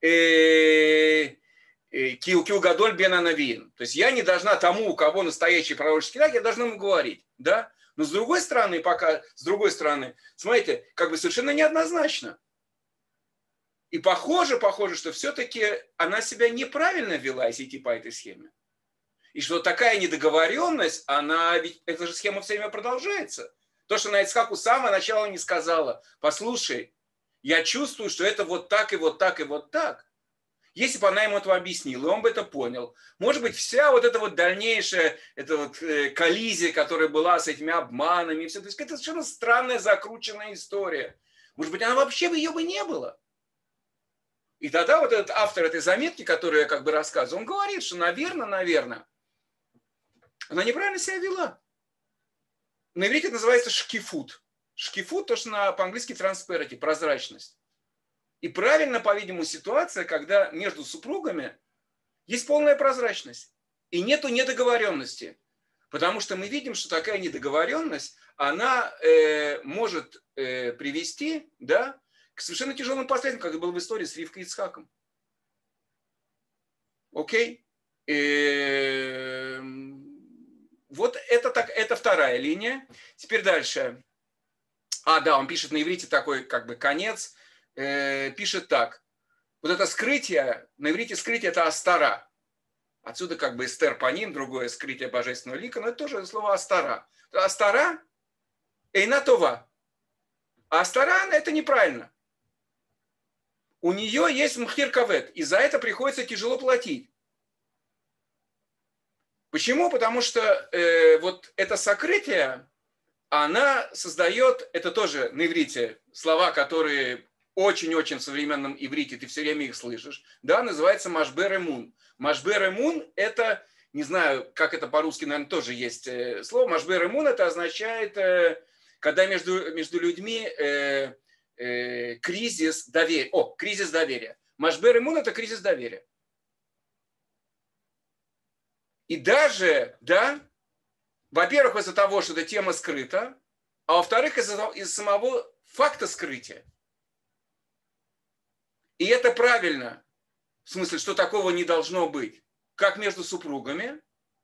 киу гадоль бен анавиин». То есть я не должна тому, у кого настоящий пророческий дар, я должна ему говорить, да? Но с другой стороны, пока, с другой стороны, смотрите, как бы совершенно неоднозначно. И похоже, похоже, что все-таки она себя неправильно вела, если идти по этой схеме. И что такая недоговоренность, она, ведь эта же схема все время продолжается. То, что она Ицхаку с самого начала не сказала, послушай, я чувствую, что это вот так и вот так и вот так. Если бы она ему это объяснила, и он бы это понял, может быть, вся вот эта вот дальнейшая эта вот коллизия, которая была с этими обманами, и все, то есть это совершенно странная, закрученная история. Может быть, она вообще бы ее бы не было. И тогда вот этот автор этой заметки, которую я как бы рассказываю, он говорит, что, наверное, наверное, она неправильно себя вела. На иврите это называется шкифут. Шкифут, то, что на, по-английски transparency, прозрачность. И правильно, по-видимому, ситуация, когда между супругами есть полная прозрачность. И нету недоговоренности. Потому что мы видим, что такая недоговоренность, она э, может э, привести, да, к совершенно тяжелым последствиям, как это было в истории с Ривкой и Ицхаком. Окей? Э, вот это, так, это вторая линия. Теперь дальше. А, да, он пишет на иврите такой, как бы, конец. Пишет так. Вот это скрытие, на иврите скрытие – это астара. Отсюда как бы эстер паним, другое скрытие божественного лика, но это тоже слово астара. Астара – эйна това. А астара – это неправильно. У нее есть мхир кавет, и за это приходится тяжело платить. Почему? Потому что э, вот это сокрытие, она создает, это тоже на иврите слова, которые очень-очень в современном иврите, ты все время их слышишь, да, называется машбер эмун. Машбер эмун – это, не знаю, как это по-русски, наверное, тоже есть слово. Машбер эмун – это означает, когда между, между людьми э, э, кризис доверия. О, кризис доверия. Машбер эмун – это кризис доверия. И даже, да, во-первых, из-за того, что эта тема скрыта, а во-вторых, из-за, из-за самого факта скрытия. И это правильно, в смысле, что такого не должно быть, как между супругами.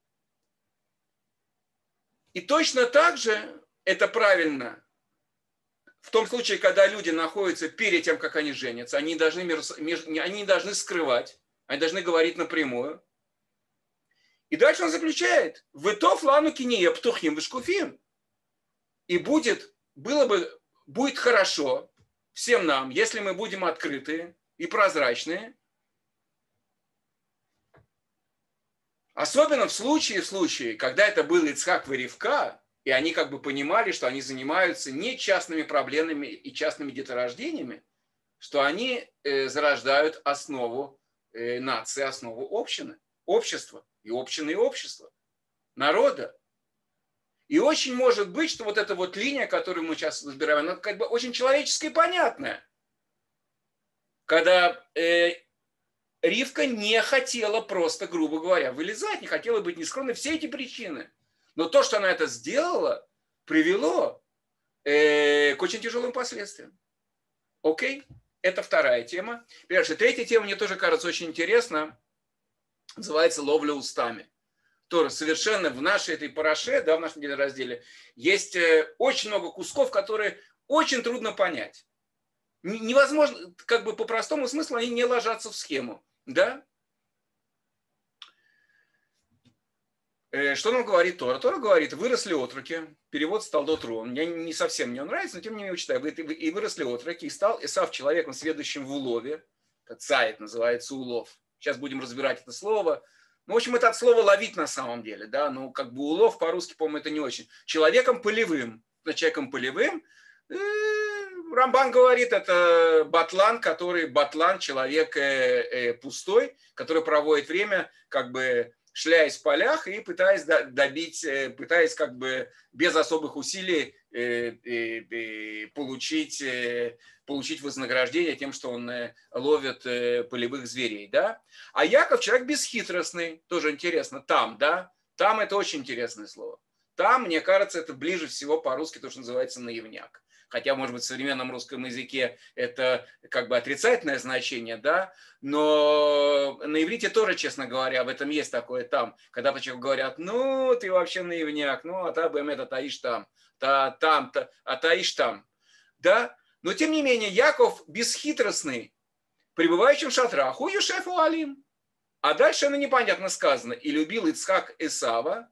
И точно так же это правильно в том случае, когда люди находятся перед тем, как они женятся, они должны, они не должны скрывать, они должны говорить напрямую. И дальше он заключает: «Вытов лану киния птухим вышкуфим». И будет, было бы, будет хорошо всем нам, если мы будем открытые и прозрачные. Особенно в случае, в случае, когда это был Ицхак и Ривка, и они как бы понимали, что они занимаются не частными проблемами и частными деторождениями, что они э, зарождают основу э, нации, основу общины, общества, и общины, и общества, народа. И очень может быть, что вот эта вот линия, которую мы сейчас разбираем, она как бы очень человеческая и понятная. Когда э, Ривка не хотела просто, грубо говоря, вылезать, не хотела быть нескромной, все эти причины. Но то, что она это сделала, привело э, к очень тяжелым последствиям. Окей? Это вторая тема. Дальше, третья тема мне тоже кажется очень интересна. Называется «Ловля устами». Тоже совершенно в нашей этой параше, да, в нашем разделе, есть э, очень много кусков, которые очень трудно понять. Невозможно, как бы по простому смыслу, они не ложатся в схему. Да? Что нам говорит Тора? Тора говорит: выросли отроки. Перевод Сталдот.ру. Мне не совсем мне он нравится, но тем не менее читаю. И выросли отроки, и стал Исав человеком, сведущим в улове. Цаит называется улов. Сейчас будем разбирать это слово. Ну, в общем, это от слова ловить на самом деле. Да? Ну, как бы улов по-русски, по-моему, это не очень. Человеком полевым. Человеком полевым. Рамбан говорит, это батлан, который, батлан, человек э, э, пустой, который проводит время, как бы шляясь в полях и пытаясь добить, э, пытаясь как бы без особых усилий э, э, э, получить, э, получить вознаграждение тем, что он э, ловит э, полевых зверей, да. А Яков человек бесхитростный, тоже интересно, там, да, там это очень интересное слово. Там, мне кажется, это ближе всего по-русски то, что называется наивняк. Хотя, может быть, в современном русском языке это как бы отрицательное значение, да, но на иврите тоже, честно говоря, в этом есть такое там, когда человеку говорят: ну, ты вообще наивняк, ну, а та бэмэт, а таишь там, та там, та, а таишь там, да, но тем не менее, Яков бесхитростный, пребывающий в шатрах, у Юшефу Алим, а дальше оно непонятно сказано: и любил Ицхак Исава.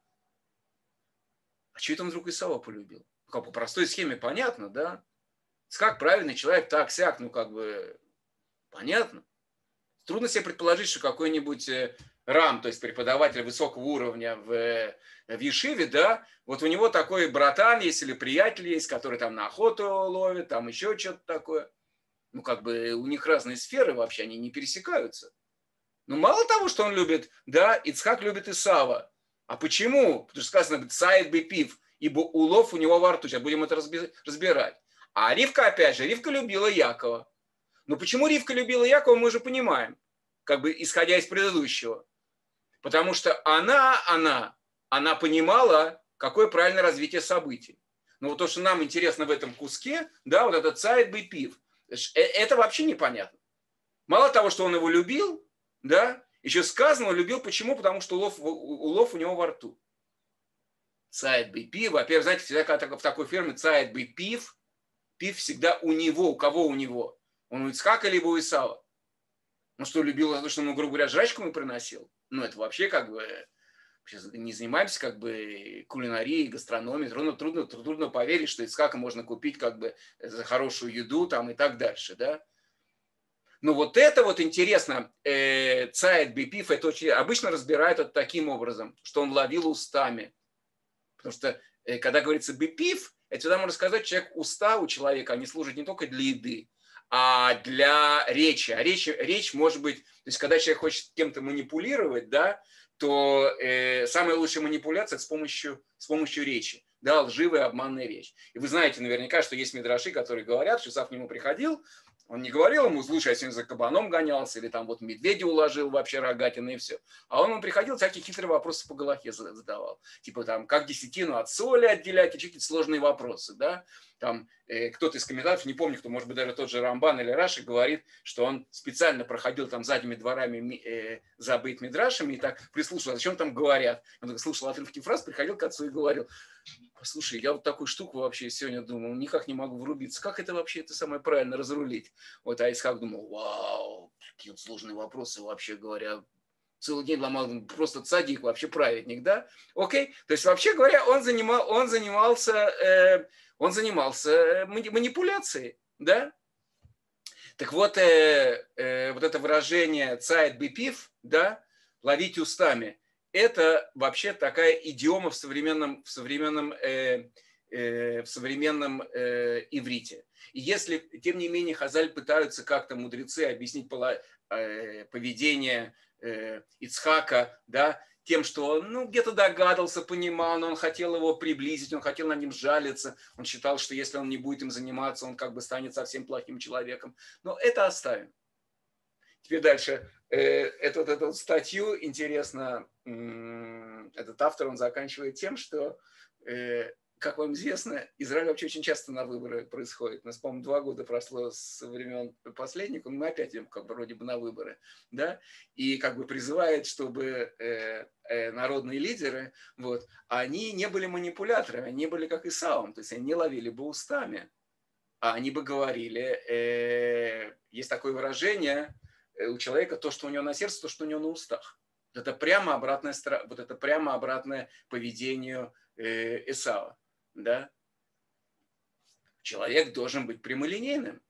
А что это он вдруг Исава полюбил? Как по простой схеме понятно, да? Как правильный человек, так-сяк, ну как бы понятно. Трудно себе предположить, что какой-нибудь рам, то есть преподаватель высокого уровня в, в Ешиве, да, вот у него такой братан есть или приятель есть, который там на охоту ловит, там еще что-то такое. Ну как бы у них разные сферы вообще, они не пересекаются. Но мало того, что он любит, да, Ицхак любит Исава. А почему? Потому что сказано «цаид бепив», ибо улов у него во рту. Сейчас будем это разбирать. А Ривка, опять же, Ривка любила Якова. Но почему Ривка любила Якова, мы уже понимаем, как бы исходя из предыдущего. Потому что она, она, она понимала, какое правильное развитие событий. Но вот то, что нам интересно в этом куске, да, вот этот цаид бепив, это вообще непонятно. Мало того, что он его любил, да, еще сказано, он любил, почему? Потому что улов, улов у него во рту. Цаид бепив, во-первых, знаете, всегда когда в такой фирме цаид бепив, пив всегда у него, у кого у него? Он у Ицхака либо у Исава. Ну что, любил за то, что ему, грубо говоря, жрачку ему приносил? Ну это вообще как бы, не занимаемся как бы кулинарией, гастрономией, трудно, трудно, трудно поверить, что Ицхака можно купить как бы за хорошую еду там и так дальше, да? Но вот это вот интересно, э, цаид бепив, это очень, обычно разбирают это таким образом, что он ловил устами. Потому что, когда говорится бепив, это всегда можно сказать, человек, уста у человека, они служат не только для еды, а для речи. А речь, речь может быть, то есть когда человек хочет кем-то манипулировать, да, то э, самая лучшая манипуляция с помощью, с помощью речи. Да, лживая, обманная речь. И вы знаете наверняка, что есть мидраши, которые говорят, что Исав к нему приходил, он не говорил ему, слушай, я сегодня за кабаном гонялся, или там вот медведя уложил вообще рогатины и все. А он ему приходил, всякие хитрые вопросы по галахе задавал. Типа там, как десятину от соли отделять, и какие-то сложные вопросы, да. Там э, кто-то из комментаторов, не помню, кто, может быть, даже тот же Рамбан или Раши, говорит, что он специально проходил там задними дворами э, за бейт-мидрашами и так прислушивал, о чем там говорят. Он слушал отрывки фраз, приходил к отцу и говорил: послушай, я вот такую штуку вообще сегодня думал, никак не могу врубиться. Как это вообще, это самое правильно разрулить? Вот, а Исхак думал: вау, какие вот сложные вопросы, вообще говоря. Целый день ломал, просто цадик, вообще праведник, да? Окей? То есть, вообще говоря, он, занимал, он занимался, э, он занимался манипуляцией, да? Так вот, э, э, вот это выражение «цайд бипив», да, «ловить устами», это вообще такая идиома в современном, в современном, э, э, в современном э, иврите. И если, тем не менее, Хазаль пытаются как-то мудрецы объяснить э, поведение э, Ицхака, да, тем, что он ну, где-то догадался, понимал, но он хотел его приблизить, он хотел на ним жалиться, он считал, что если он не будет им заниматься, он как бы станет совсем плохим человеком. Но это оставим. Теперь дальше. Эту, эту, эту статью, интересно, этот автор, он заканчивает тем, что, как вам известно, Израиль вообще очень часто на выборы происходит. У нас, по-моему, два года прошло с времен последника, мы опять идем как бы вроде бы на выборы, да, и как бы призывает, чтобы народные лидеры, вот, они не были манипуляторами, они были как Исавом, то есть они не ловили бы устами, а они бы говорили, есть такое выражение у человека: то, что у него на сердце, то, что у него на устах. Вот это прямо обратное, вот это прямо обратное поведению Исава. Да? Человек должен быть прямолинейным.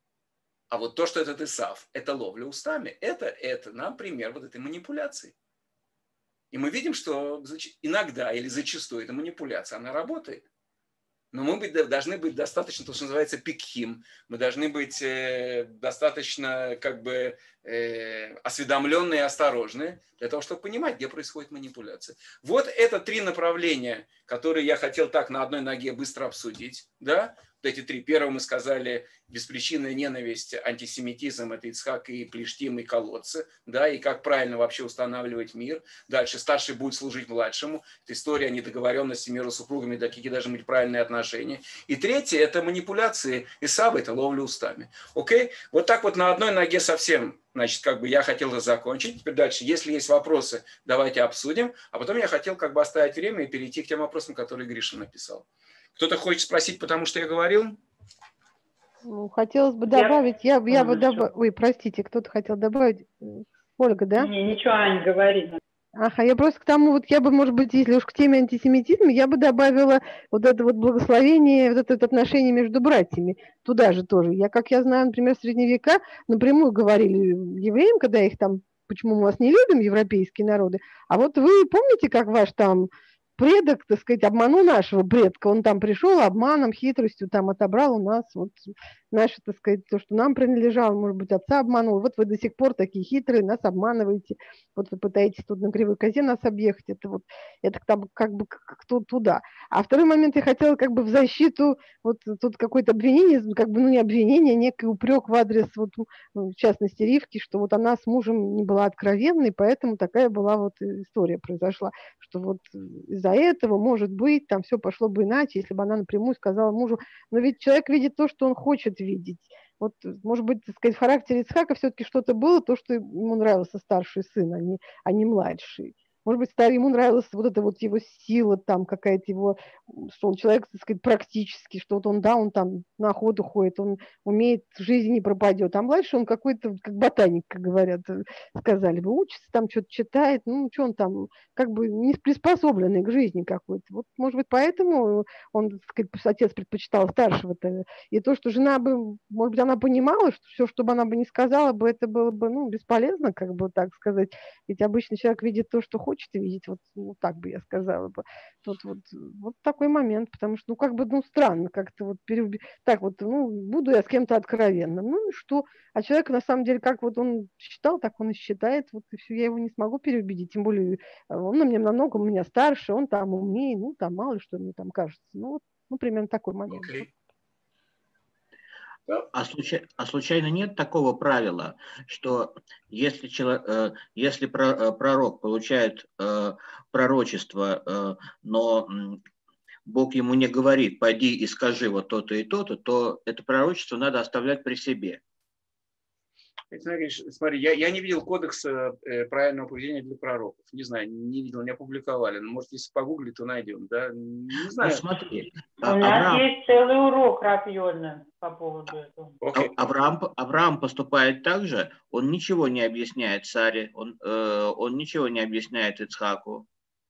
А вот то, что этот Исав, это ловля устами, это, это нам пример вот этой манипуляции. И мы видим, что иногда или зачастую эта манипуляция, она работает. Но мы быть, должны быть достаточно, то, что называется, пикхим. Мы должны быть э, достаточно как бы э, осведомленные и осторожны для того, чтобы понимать, где происходит манипуляция. Вот это три направления, которые я хотел так на одной ноге быстро обсудить. Да? Вот эти три. Первое мы сказали: беспричинная ненависть, антисемитизм – это Ицхак и Плештим и колодцы. Да? И как правильно вообще устанавливать мир. Дальше старший будет служить младшему. Это история недоговоренности между супругами, да какие должны быть правильные отношения. И третье – это манипуляции Исава, это ловля устами. Окей? Вот так вот на одной ноге совсем. Значит, как бы я хотел это закончить. Теперь дальше, если есть вопросы, давайте обсудим. А потом я хотел как бы оставить время и перейти к тем вопросам, которые Гриша написал. Кто-то хочет спросить, потому что я говорил? Ну, хотелось бы добавить, я, я, я бы добавила... Ой, простите, кто-то хотел добавить. Ольга, да? Не, ничего, Аня, говори. Ага, я просто к тому, вот я бы, может быть, если уж к теме антисемитизма, я бы добавила вот это вот благословение, вот это вот отношение между братьями, туда же тоже. Я, как я знаю, например, в средние века напрямую говорили евреям, когда их там, почему мы вас не любим, европейские народы, а вот вы помните, как ваш там предок, так сказать, обманул нашего предка, он там пришел обманом, хитростью, там отобрал у нас вот наше, так сказать, то, что нам принадлежало, может быть, отца обманул, вот вы до сих пор такие хитрые, нас обманываете, вот вы пытаетесь тут на кривой козе нас объехать, это вот, это там как бы как туда. А второй момент я хотела как бы в защиту, вот тут какое-то обвинение, как бы, ну не обвинение, некий упрек в адрес, вот, в частности, Ривки, что вот она с мужем не была откровенной, поэтому такая была вот история произошла, что вот из-за этого, может быть, там все пошло бы иначе, если бы она напрямую сказала мужу, но ведь человек видит то, что он хочет видеть. Вот, может быть, так сказать, в характере Ицхака все-таки что-то было, то, что ему нравился старший сын, а не, а не младший. Может быть, ему нравилась вот эта вот его сила, там какая-то его, что он человек, так сказать, практический, что вот он, да, он там на охоту ходит, он умеет, в жизни не пропадет. А младший он какой-то, как ботаник, как говорят, сказали бы, учится, там что-то читает, ну, что он там, как бы не приспособленный к жизни какой-то. Вот, может быть, поэтому он, так сказать, отец предпочитал старшего-то. И то, что жена бы, может быть, она понимала, что все, что бы она бы не сказала бы, это было бы, ну, бесполезно, как бы так сказать. Ведь обычно человек видит то, что хочет, хочет видеть, вот, ну, так бы я сказала бы. Тут вот, вот такой момент, потому что, ну, как бы, ну, странно как-то вот переуби... Так вот, ну, буду я с кем-то откровенным, ну, и что? А человек, на самом деле, как вот он считал, так он и считает, вот, и все, я его не смогу переубедить, тем более он на мне намного меня старше, он там умнее, ну, там, мало ли что мне там кажется. Ну, вот, ну, примерно такой момент. Okay. А, случай, а случайно нет такого правила, что если, чело, э, если про, э, пророк получает э, пророчество, э, но э, Бог ему не говорит, пойди и скажи вот то-то и то-то, то это пророчество надо оставлять при себе? Смотри, смотри я, я не видел кодекса э, правильного поведения для пророков. Не знаю, не видел, не опубликовали. Но, может, если погуглить, то найдем. Да? Не знаю. Ну, смотри. У нас Авраам... есть целый урок Рав-Йона по поводу этого. Okay. Авраам, Авраам поступает так же. Он ничего не объясняет Саре, он, э, он ничего не объясняет Ицхаку.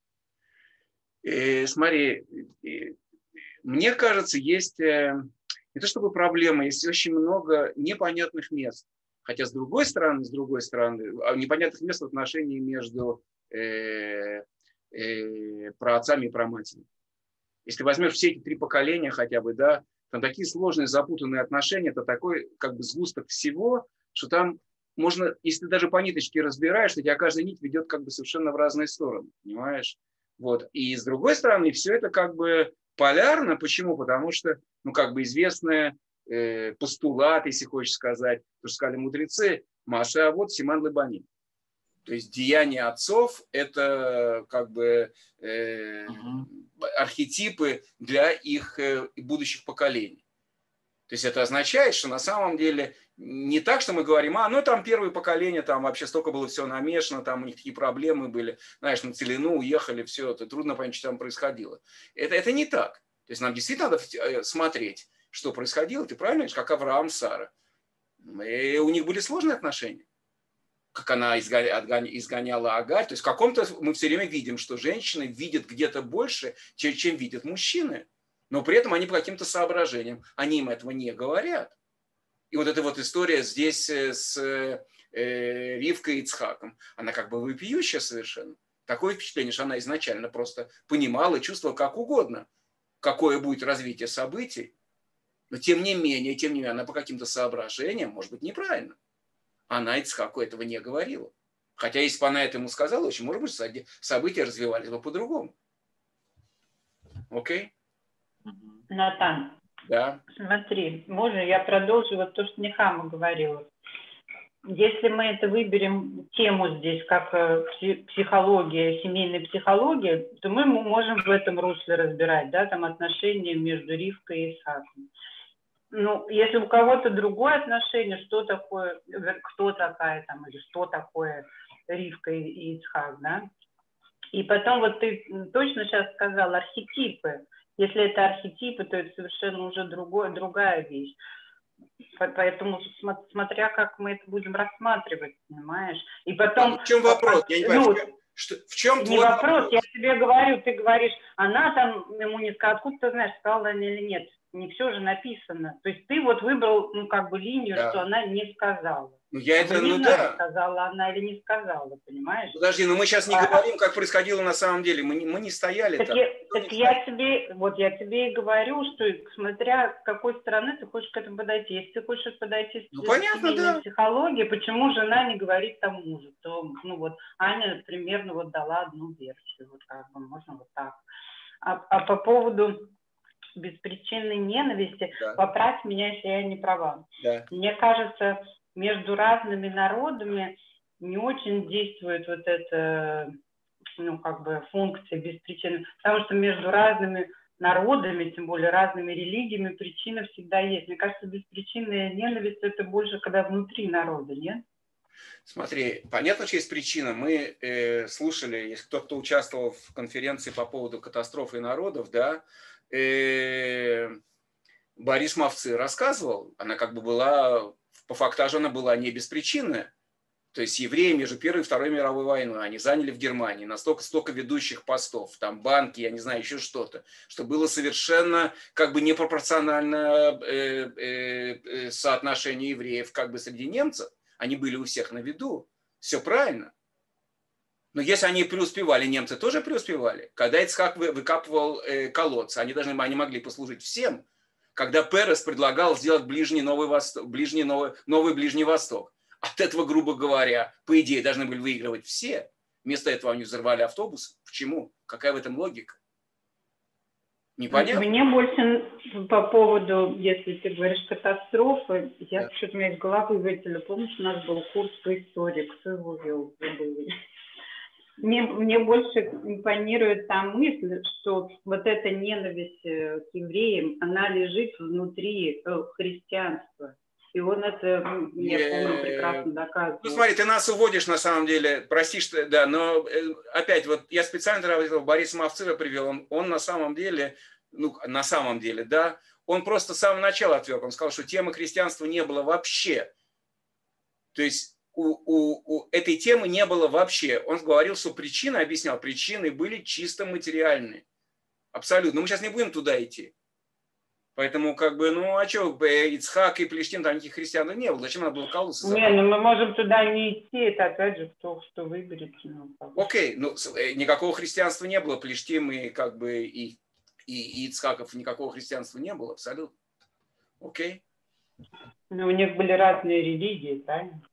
Э, смотри, э, мне кажется, есть э, не то чтобы проблема, есть очень много непонятных мест. Хотя, с другой стороны, с другой стороны, непонятных мест в отношении между э, э, праотцами и праматерями. Если возьмешь все эти три поколения хотя бы, да, там такие сложные, запутанные отношения, это такой как бы сгусток всего, что там можно, если ты даже по ниточке разбираешь, то тебя каждая нить ведет как бы совершенно в разные стороны, понимаешь? Вот. И с другой стороны, все это как бы полярно. Почему? Потому что, ну, как бы известная постулат, если хочешь сказать, то, что сказали мудрецы, Маша, а вот Симан Лебаним. То есть деяния отцов – это как бы э, uh-huh. архетипы для их э, будущих поколений. То есть это означает, что на самом деле не так, что мы говорим, а, ну там первое поколение, там вообще столько было все намешано, там у них такие проблемы были, знаешь, на целину уехали, все, это трудно понять, что там происходило. Это, это не так. То есть нам действительно надо смотреть, что происходило, ты правильно говоришь, как Авраам с Сарой. И у них были сложные отношения. Как она изгоняла Агарь. То есть в каком-то мы все время видим, что женщины видят где-то больше, чем, чем видят мужчины. Но при этом они по каким-то соображениям, они им этого не говорят. И вот эта вот история здесь с э, Ривкой и Ицхаком, она как бы вопиющая совершенно. Такое впечатление, что она изначально просто понимала и чувствовала как угодно, какое будет развитие событий. Но тем не менее, тем не менее, она по каким-то соображениям, может быть, неправильно. Она Ицхаку этого не говорила. Хотя, если бы она это ему сказала, очень, может быть, события развивались бы по-другому. Окей? Натан, да. Смотри, можно я продолжу вот то, что Нехама говорила. Если мы это выберем тему здесь, как психология, семейная психология, то мы можем в этом русле разбирать, да, там отношения между Ривкой и Исхаком. Ну, если у кого-то другое отношение, что такое, кто такая там, или что такое Ривка и Ицхак, да? И потом вот ты точно сейчас сказал архетипы. Если это архетипы, то это совершенно уже другое, другая вещь. Поэтому, смотря как мы это будем рассматривать, понимаешь? И потом... В чем вопрос? Я не понимаю, ну, что, в чем не твой вопрос? вопрос? Я тебе говорю, ты говоришь, она там ему не сказала, откуда ты знаешь, сказала она или нет. Не все же написано. То есть ты вот выбрал, ну, как бы линию, да. что она не сказала. Ну, я это, мы не ну, знаем, да. сказала она или не сказала, понимаешь? Подожди, но мы сейчас не а... говорим, как происходило на самом деле. Мы не, мы не стояли так там. Я, так не я тебе, вот я тебе и говорю, что смотря с какой стороны ты хочешь к этому подойти. Если ты хочешь подойти ну, с понятно, да. психологии, почему жена не говорит тому мужу? То, ну вот Аня примерно вот дала одну версию, вот как бы можно вот так. А, а по поводу беспричинной ненависти, да. Поправь меня, если я не права. Да. Мне кажется, между разными народами не очень действует вот эта, ну, как бы функция беспричинной, потому что между разными народами, тем более разными религиями, причина всегда есть. Мне кажется, беспричинная ненависть – это больше, когда внутри народа, нет? Смотри, понятно, что есть причина. Мы э, слушали, если кто-то кто участвовал в конференции по поводу катастрофы народов, да, э, Борис Мовцы рассказывал, она как бы была, по фактажу она была не беспричинная. То есть евреи между Первой и Второй мировой войной, они заняли в Германии настолько столько ведущих постов, там банки, я не знаю, еще что-то, что было совершенно как бы непропорционально э, э, соотношению евреев как бы среди немцев. Они были у всех на виду. Все правильно. Но если они преуспевали, немцы тоже преуспевали. Когда Ицхак выкапывал э, колодцы, они, должны, они могли послужить всем. Когда Перес предлагал сделать ближний новый, Восток, ближний новый, новый Ближний Восток. От этого, грубо говоря, по идее, должны были выигрывать все. Вместо этого они взорвали автобус. Почему? Какая в этом логика? Непонятно. Мне больше по поводу, если ты говоришь катастрофы, я да. что-то меня из головы вылетело. Помнишь, у нас был курс по истории, кто его вел? Мне, мне больше импонирует та мысль, что вот эта ненависть к евреям, она лежит внутри христианства. И он это, я помню, прекрасно доказывал. Ну смотри, ты нас уводишь на самом деле, прости, что, да, но опять вот я специально Бориса Мовцира привел, он, он на самом деле, ну на самом деле, да, он просто с самого начала отверг, он сказал, что темы христианства не было вообще. То есть у, у, у этой темы не было вообще. Он говорил, что причины, объяснял, причины были чисто материальные. Абсолютно. Но мы сейчас не будем туда идти. Поэтому, как бы, ну, а что, Ицхак и Плештим, там никаких христиан не было. Зачем надо было колодцы? Не, ну мы можем туда не идти, это опять же кто, что выберет. Ну, окей, ну, никакого христианства не было. Плештим и, как бы, и, и, и Ицхаков никакого христианства не было, абсолютно. Окей. Ну, у них были разные религии, правильно?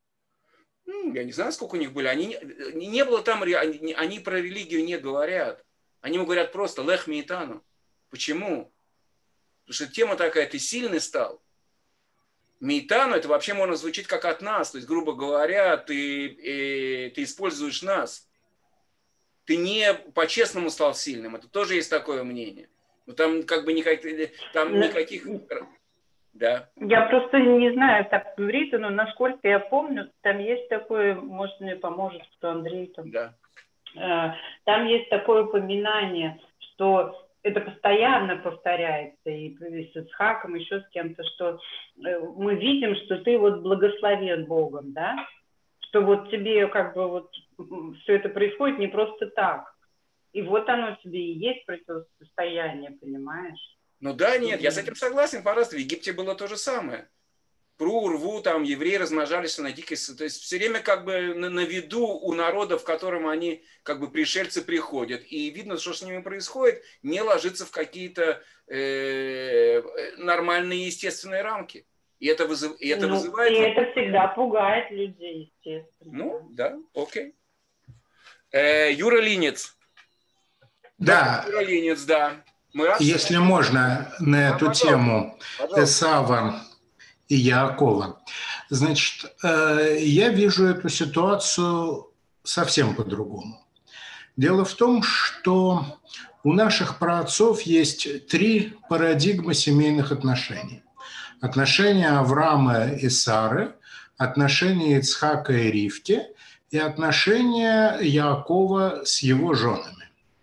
Я не знаю, сколько у них были. Они, не, не было там, они, они про религию не говорят. Они говорят просто «лех меитану». Почему? Потому что тема такая, ты сильный стал. Мейтану, это вообще можно звучить как от нас. То есть, грубо говоря, ты, э, ты используешь нас. Ты не по-честному стал сильным. Это тоже есть такое мнение. Но там как бы никак, там никаких... Да. Я просто не знаю, так говорит, но насколько я помню, там есть такое, может, мне поможет, что Андрей там. Да. Э, там есть такое упоминание, что это постоянно повторяется, и с Ицхаком, еще с кем-то, что мы видим, что ты вот благословен Богом, да? Что вот тебе как бы вот все это происходит не просто так. И вот оно тебе и есть противостояние, понимаешь? Ну да, нет, я с этим согласен, пожалуйста. В Египте было то же самое. Пру, рву, там евреи размножались на дикость. То есть все время как бы на, на виду у народов, к которым они, как бы пришельцы, приходят. И видно, что с ними происходит, не ложится в какие-то э, нормальные естественные рамки. И это, вызыв, и это ну, вызывает... И это всегда пугает людей, естественно. Ну, да, окей. Э, Юра Линец. Да. Юра Линец, да. Мы Если можно, на эту пожалуйста, тему пожалуйста. Эсава и Яакова. Значит, я вижу эту ситуацию совсем по-другому. Дело в том, что у наших праотцов есть три парадигмы семейных отношений. Отношения Авраама и Сары, отношения Ицхака и Ривки и отношения Яакова с его женами.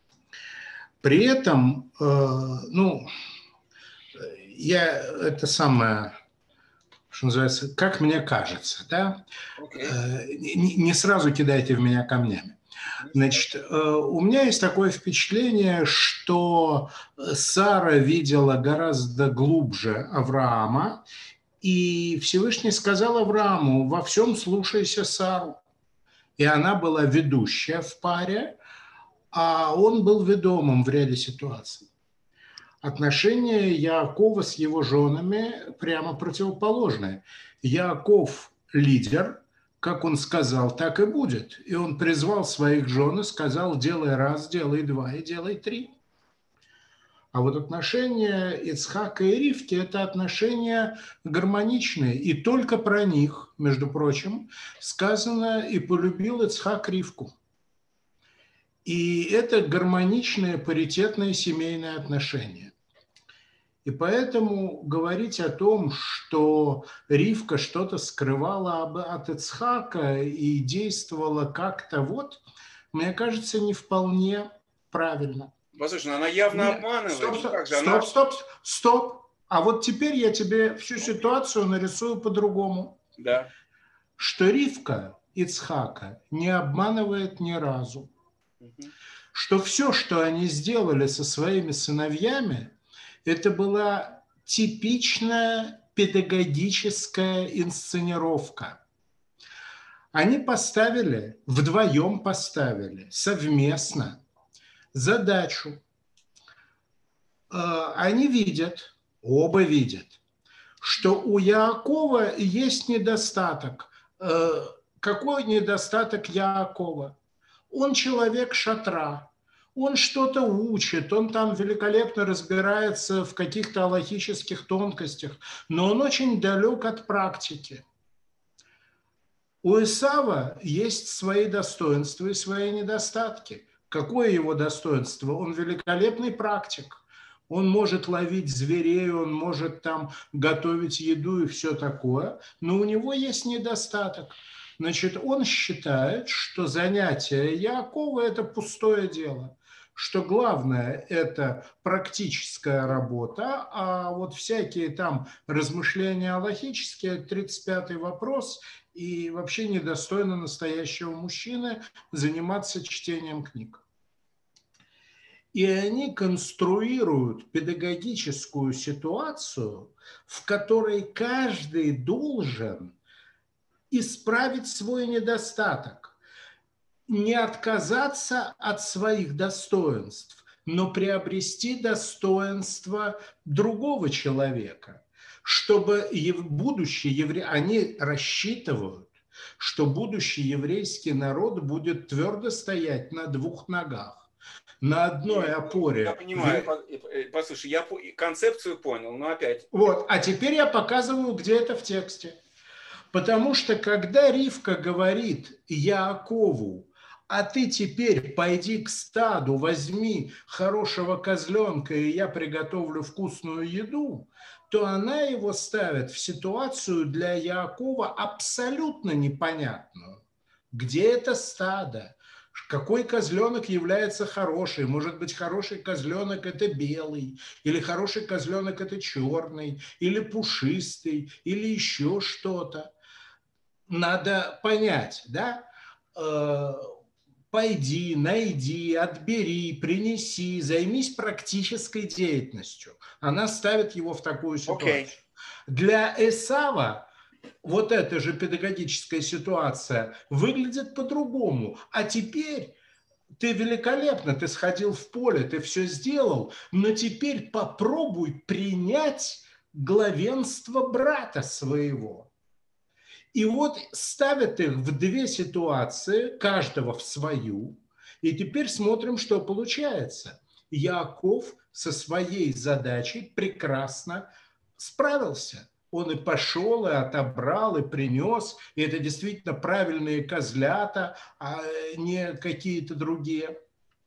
При этом, ну, я это самое, что называется, как мне кажется, да, okay. не, не сразу кидайте в меня камнями. Значит, у меня есть такое впечатление, что Сара видела гораздо глубже Авраама, и Всевышний сказал Аврааму: во всем слушайся Сару. И она была ведущая в паре, а он был ведомым в ряде ситуаций. Отношения Яакова с его женами прямо противоположные. Яаков – лидер, как он сказал, так и будет. И он призвал своих жен и сказал: делай раз, делай два и делай три. А вот отношения Ицхака и Ривки – это отношения гармоничные. И только про них, между прочим, сказано: и полюбил Ицхак Ривку. И это гармоничные, паритетные семейные отношения. И поэтому говорить о том, что Ривка что-то скрывала от Ицхака и действовала как-то вот, мне кажется, не вполне правильно. Послушай, она явно Нет, обманывает. Стоп, стоп, как же стоп, она... стоп, стоп. А вот теперь я тебе всю ситуацию нарисую по-другому. Да. Что Ривка Ицхака не обманывает ни разу. Что все, что они сделали со своими сыновьями, это была типичная педагогическая инсценировка. Они поставили, вдвоем поставили, совместно задачу. Они видят, оба видят, что у Яакова есть недостаток. Какой недостаток Яакова? Он человек шатра, он что-то учит, он там великолепно разбирается в каких-то алахических тонкостях, но он очень далек от практики. У Исава есть свои достоинства и свои недостатки. Какое его достоинство? Он великолепный практик. Он может ловить зверей, он может там готовить еду и все такое, но у него есть недостаток. Значит, он считает, что занятие Яакова – это пустое дело, что главное – это практическая работа, а вот всякие там размышления алахические – тридцать пятый вопрос, и вообще недостойно настоящего мужчины заниматься чтением книг. И они конструируют педагогическую ситуацию, в которой каждый должен исправить свой недостаток, не отказаться от своих достоинств, но приобрести достоинство другого человека, чтобы будущий еврей, они рассчитывают, что будущий еврейский народ будет твердо стоять на двух ногах, на одной опоре. Я понимаю, послушай, я концепцию понял, но опять. Вот, а теперь я показываю, где это в тексте. Потому что когда Ривка говорит Яакову, а ты теперь пойди к стаду, возьми хорошего козленка, и я приготовлю вкусную еду, то она его ставит в ситуацию для Яакова абсолютно непонятную. Где это стадо? Какой козленок является хороший? Может быть, хороший козленок – это белый, или хороший козленок – это черный, или пушистый, или еще что-то. Надо понять, да? Пойди, найди, отбери, принеси, займись практической деятельностью. Она ставит его в такую ситуацию. Okay. Для Эсава вот эта же педагогическая ситуация выглядит по-другому. А теперь ты великолепно, ты сходил в поле, ты все сделал, но теперь попробуй принять главенство брата своего. И вот ставят их в две ситуации, каждого в свою, и теперь смотрим, что получается. Яаков со своей задачей прекрасно справился. Он и пошел, и отобрал, и принес, и это действительно правильные козлята, а не какие-то другие.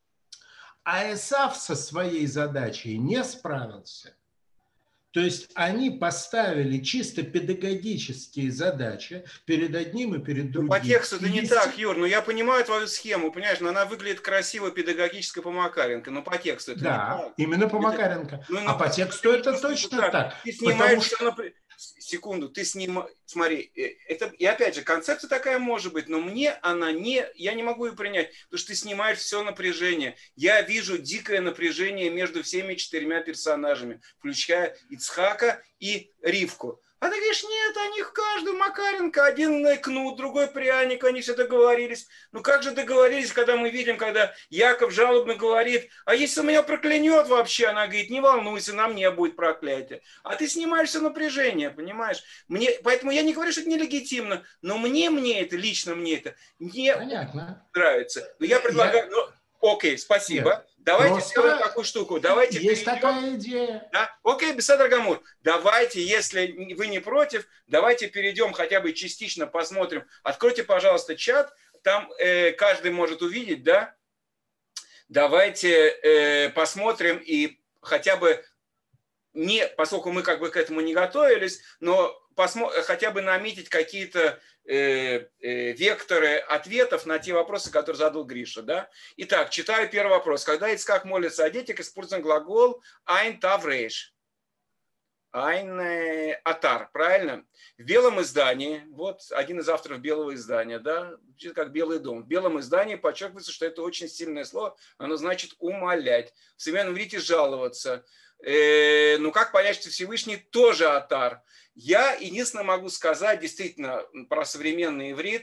А Эсав со своей задачей не справился. То есть они поставили чисто педагогические задачи перед одним и перед другим. Ну, по тексту это не так, Юр, но я понимаю твою схему, понимаешь, но она выглядит красиво педагогической по Макаренко, но по тексту это да, не так. Именно по Макаренко. Это... Ну, а ну, по тексту это, это точно так. так. Ты снимаешь, что... на... Секунду, ты снимаешь, смотри, это, и опять же, концепция такая может быть, но мне она не, я не могу ее принять, потому что ты снимаешь все напряжение. Я вижу дикое напряжение между всеми четырьмя персонажами, включая Ицхака и Ривку. А ты говоришь, нет, они каждый Макаренко, один кнут, другой пряник, они все договорились. Ну как же договорились, когда мы видим, когда Яков жалобно говорит, а если он меня проклянет вообще, она говорит, не волнуйся, на мне будет проклятие. А ты снимаешь все напряжение, понимаешь? Мне, поэтому я не говорю, что это нелегитимно, но мне, мне это, лично мне это не Понятно. нравится. Но я предлагаю... Я... Ну, окей, спасибо. Нет. Давайте Просто сделаем такую штуку. Давайте есть перейдем. Такая идея. Да? Окей, Беседа Гамур. Давайте, если вы не против, давайте перейдем хотя бы частично, посмотрим. Откройте, пожалуйста, чат. Там э, каждый может увидеть, да? Давайте э, посмотрим и хотя бы, не, поскольку мы как бы к этому не готовились, но посмо- хотя бы наметить какие-то Э, э, векторы ответов на те вопросы, которые задал Гриша. Да? Итак, читаю первый вопрос. Когда Ицхак молится о детях, используем глагол «айн тав рейш». «Айн э, атар», правильно? В белом издании, вот один из авторов белого издания, да, как «Белый дом». В белом издании подчеркивается, что это очень сильное слово, оно значит «умолять». В современном иврите «жаловаться». Э, ну, как понять, что Всевышний тоже атар? Я единственное могу сказать, действительно, про современный иврит,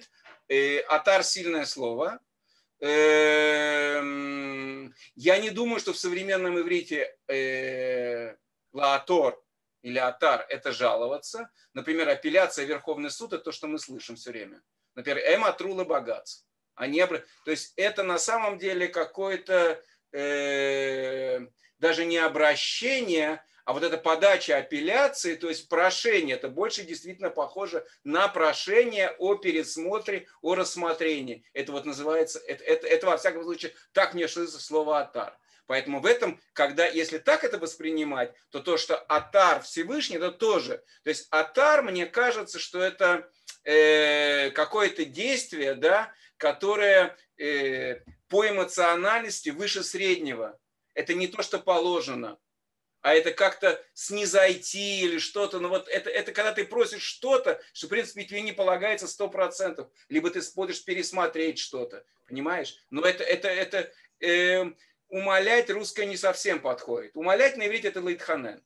э, атар – сильное слово. Э, я не думаю, что в современном иврите э, лаатор или атар – это жаловаться. Например, апелляция, Верховный суд – это то, что мы слышим все время. Например, эм атрула богатств. Они, то есть это на самом деле какое-то э, даже не обращение, а вот эта подача апелляции, то есть прошение, это больше действительно похоже на прошение о пересмотре, о рассмотрении. Это вот называется, это, это, это во всяком случае, так мне слышится слово атар. Поэтому в этом, когда, если так это воспринимать, то то, что атар Всевышний, это тоже. То есть атар, мне кажется, что это э, какое-то действие, да, которое э, по эмоциональности выше среднего. Это не то, что положено, а это как-то снизойти или что-то. Но вот это, это когда ты просишь что-то, что, в принципе, тебе не полагается сто процентов. Либо ты будешь пересмотреть что-то, понимаешь? Но это, это, это э, умолять русское не совсем подходит. Умолять на иврите это лейтханен.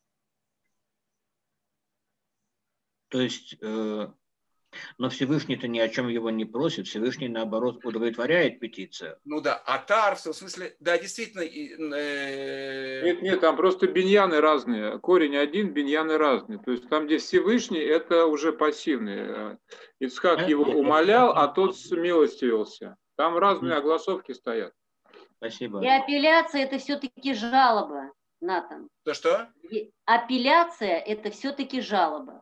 То есть... Э... Но Всевышний-то ни о чем его не просит, Всевышний, наоборот, удовлетворяет петицию. Ну да, атар, в смысле, да, действительно... Э... Нет, нет, там просто биньяны разные, корень один, биньяны разные. То есть там, где Всевышний, это уже пассивный. Ицхак его умолял, а тот смилостивился. Там разные огласовки стоят. Спасибо. И апелляция – это все-таки жалоба, Натан. То что? И апелляция – это все-таки жалоба.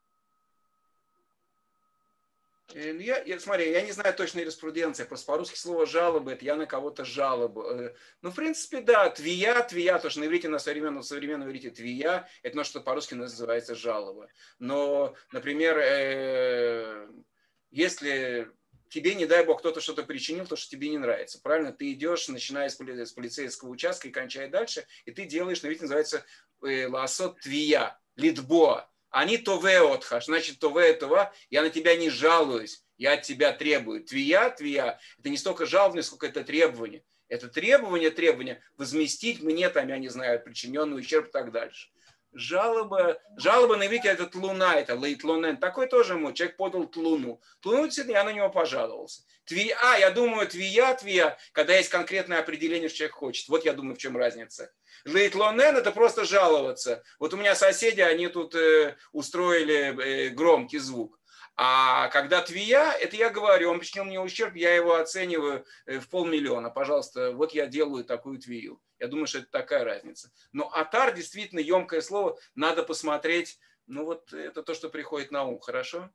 Я, я, смотри, я не знаю точной юриспруденции, просто по-русски слово жалобы, это я на кого-то жалобу. Ну, в принципе, да, твия, твия, то, что на иврите, на современном, современном иврите твия, это то, что по-русски называется жалоба. Но, например, э, если тебе, не дай бог, кто-то что-то причинил, то, что тебе не нравится, правильно? Ты идешь, начиная с, поли, с полицейского участка и кончая дальше, и ты делаешь, на иврите называется э, лаасот твия, литбоа. Они товеотха, значит, тове това, я на тебя не жалуюсь, я от тебя требую. Твия, твия, это не столько жалобность, сколько это требование. Это требование, требование возместить мне, там, я не знаю, причиненный ущерб и так дальше. Жалоба, жалоба на иврите это тлуна, это лейтлонен. Такой тоже мой, человек подал тлуну. Тлуну, действительно, я на него пожаловался. Твия, а, я думаю, твия, твия, когда есть конкретное определение, что человек хочет. Вот я думаю, в чем разница. Лейтлонен – это просто жаловаться. Вот у меня соседи, они тут э, устроили э, громкий звук. А когда твия, это я говорю, он причинил мне ущерб, я его оцениваю э, в полмиллиона. Пожалуйста, вот я делаю такую твию. Я думаю, что это такая разница. Но атар действительно емкое слово, надо посмотреть. Ну вот это то, что приходит на ум. Хорошо?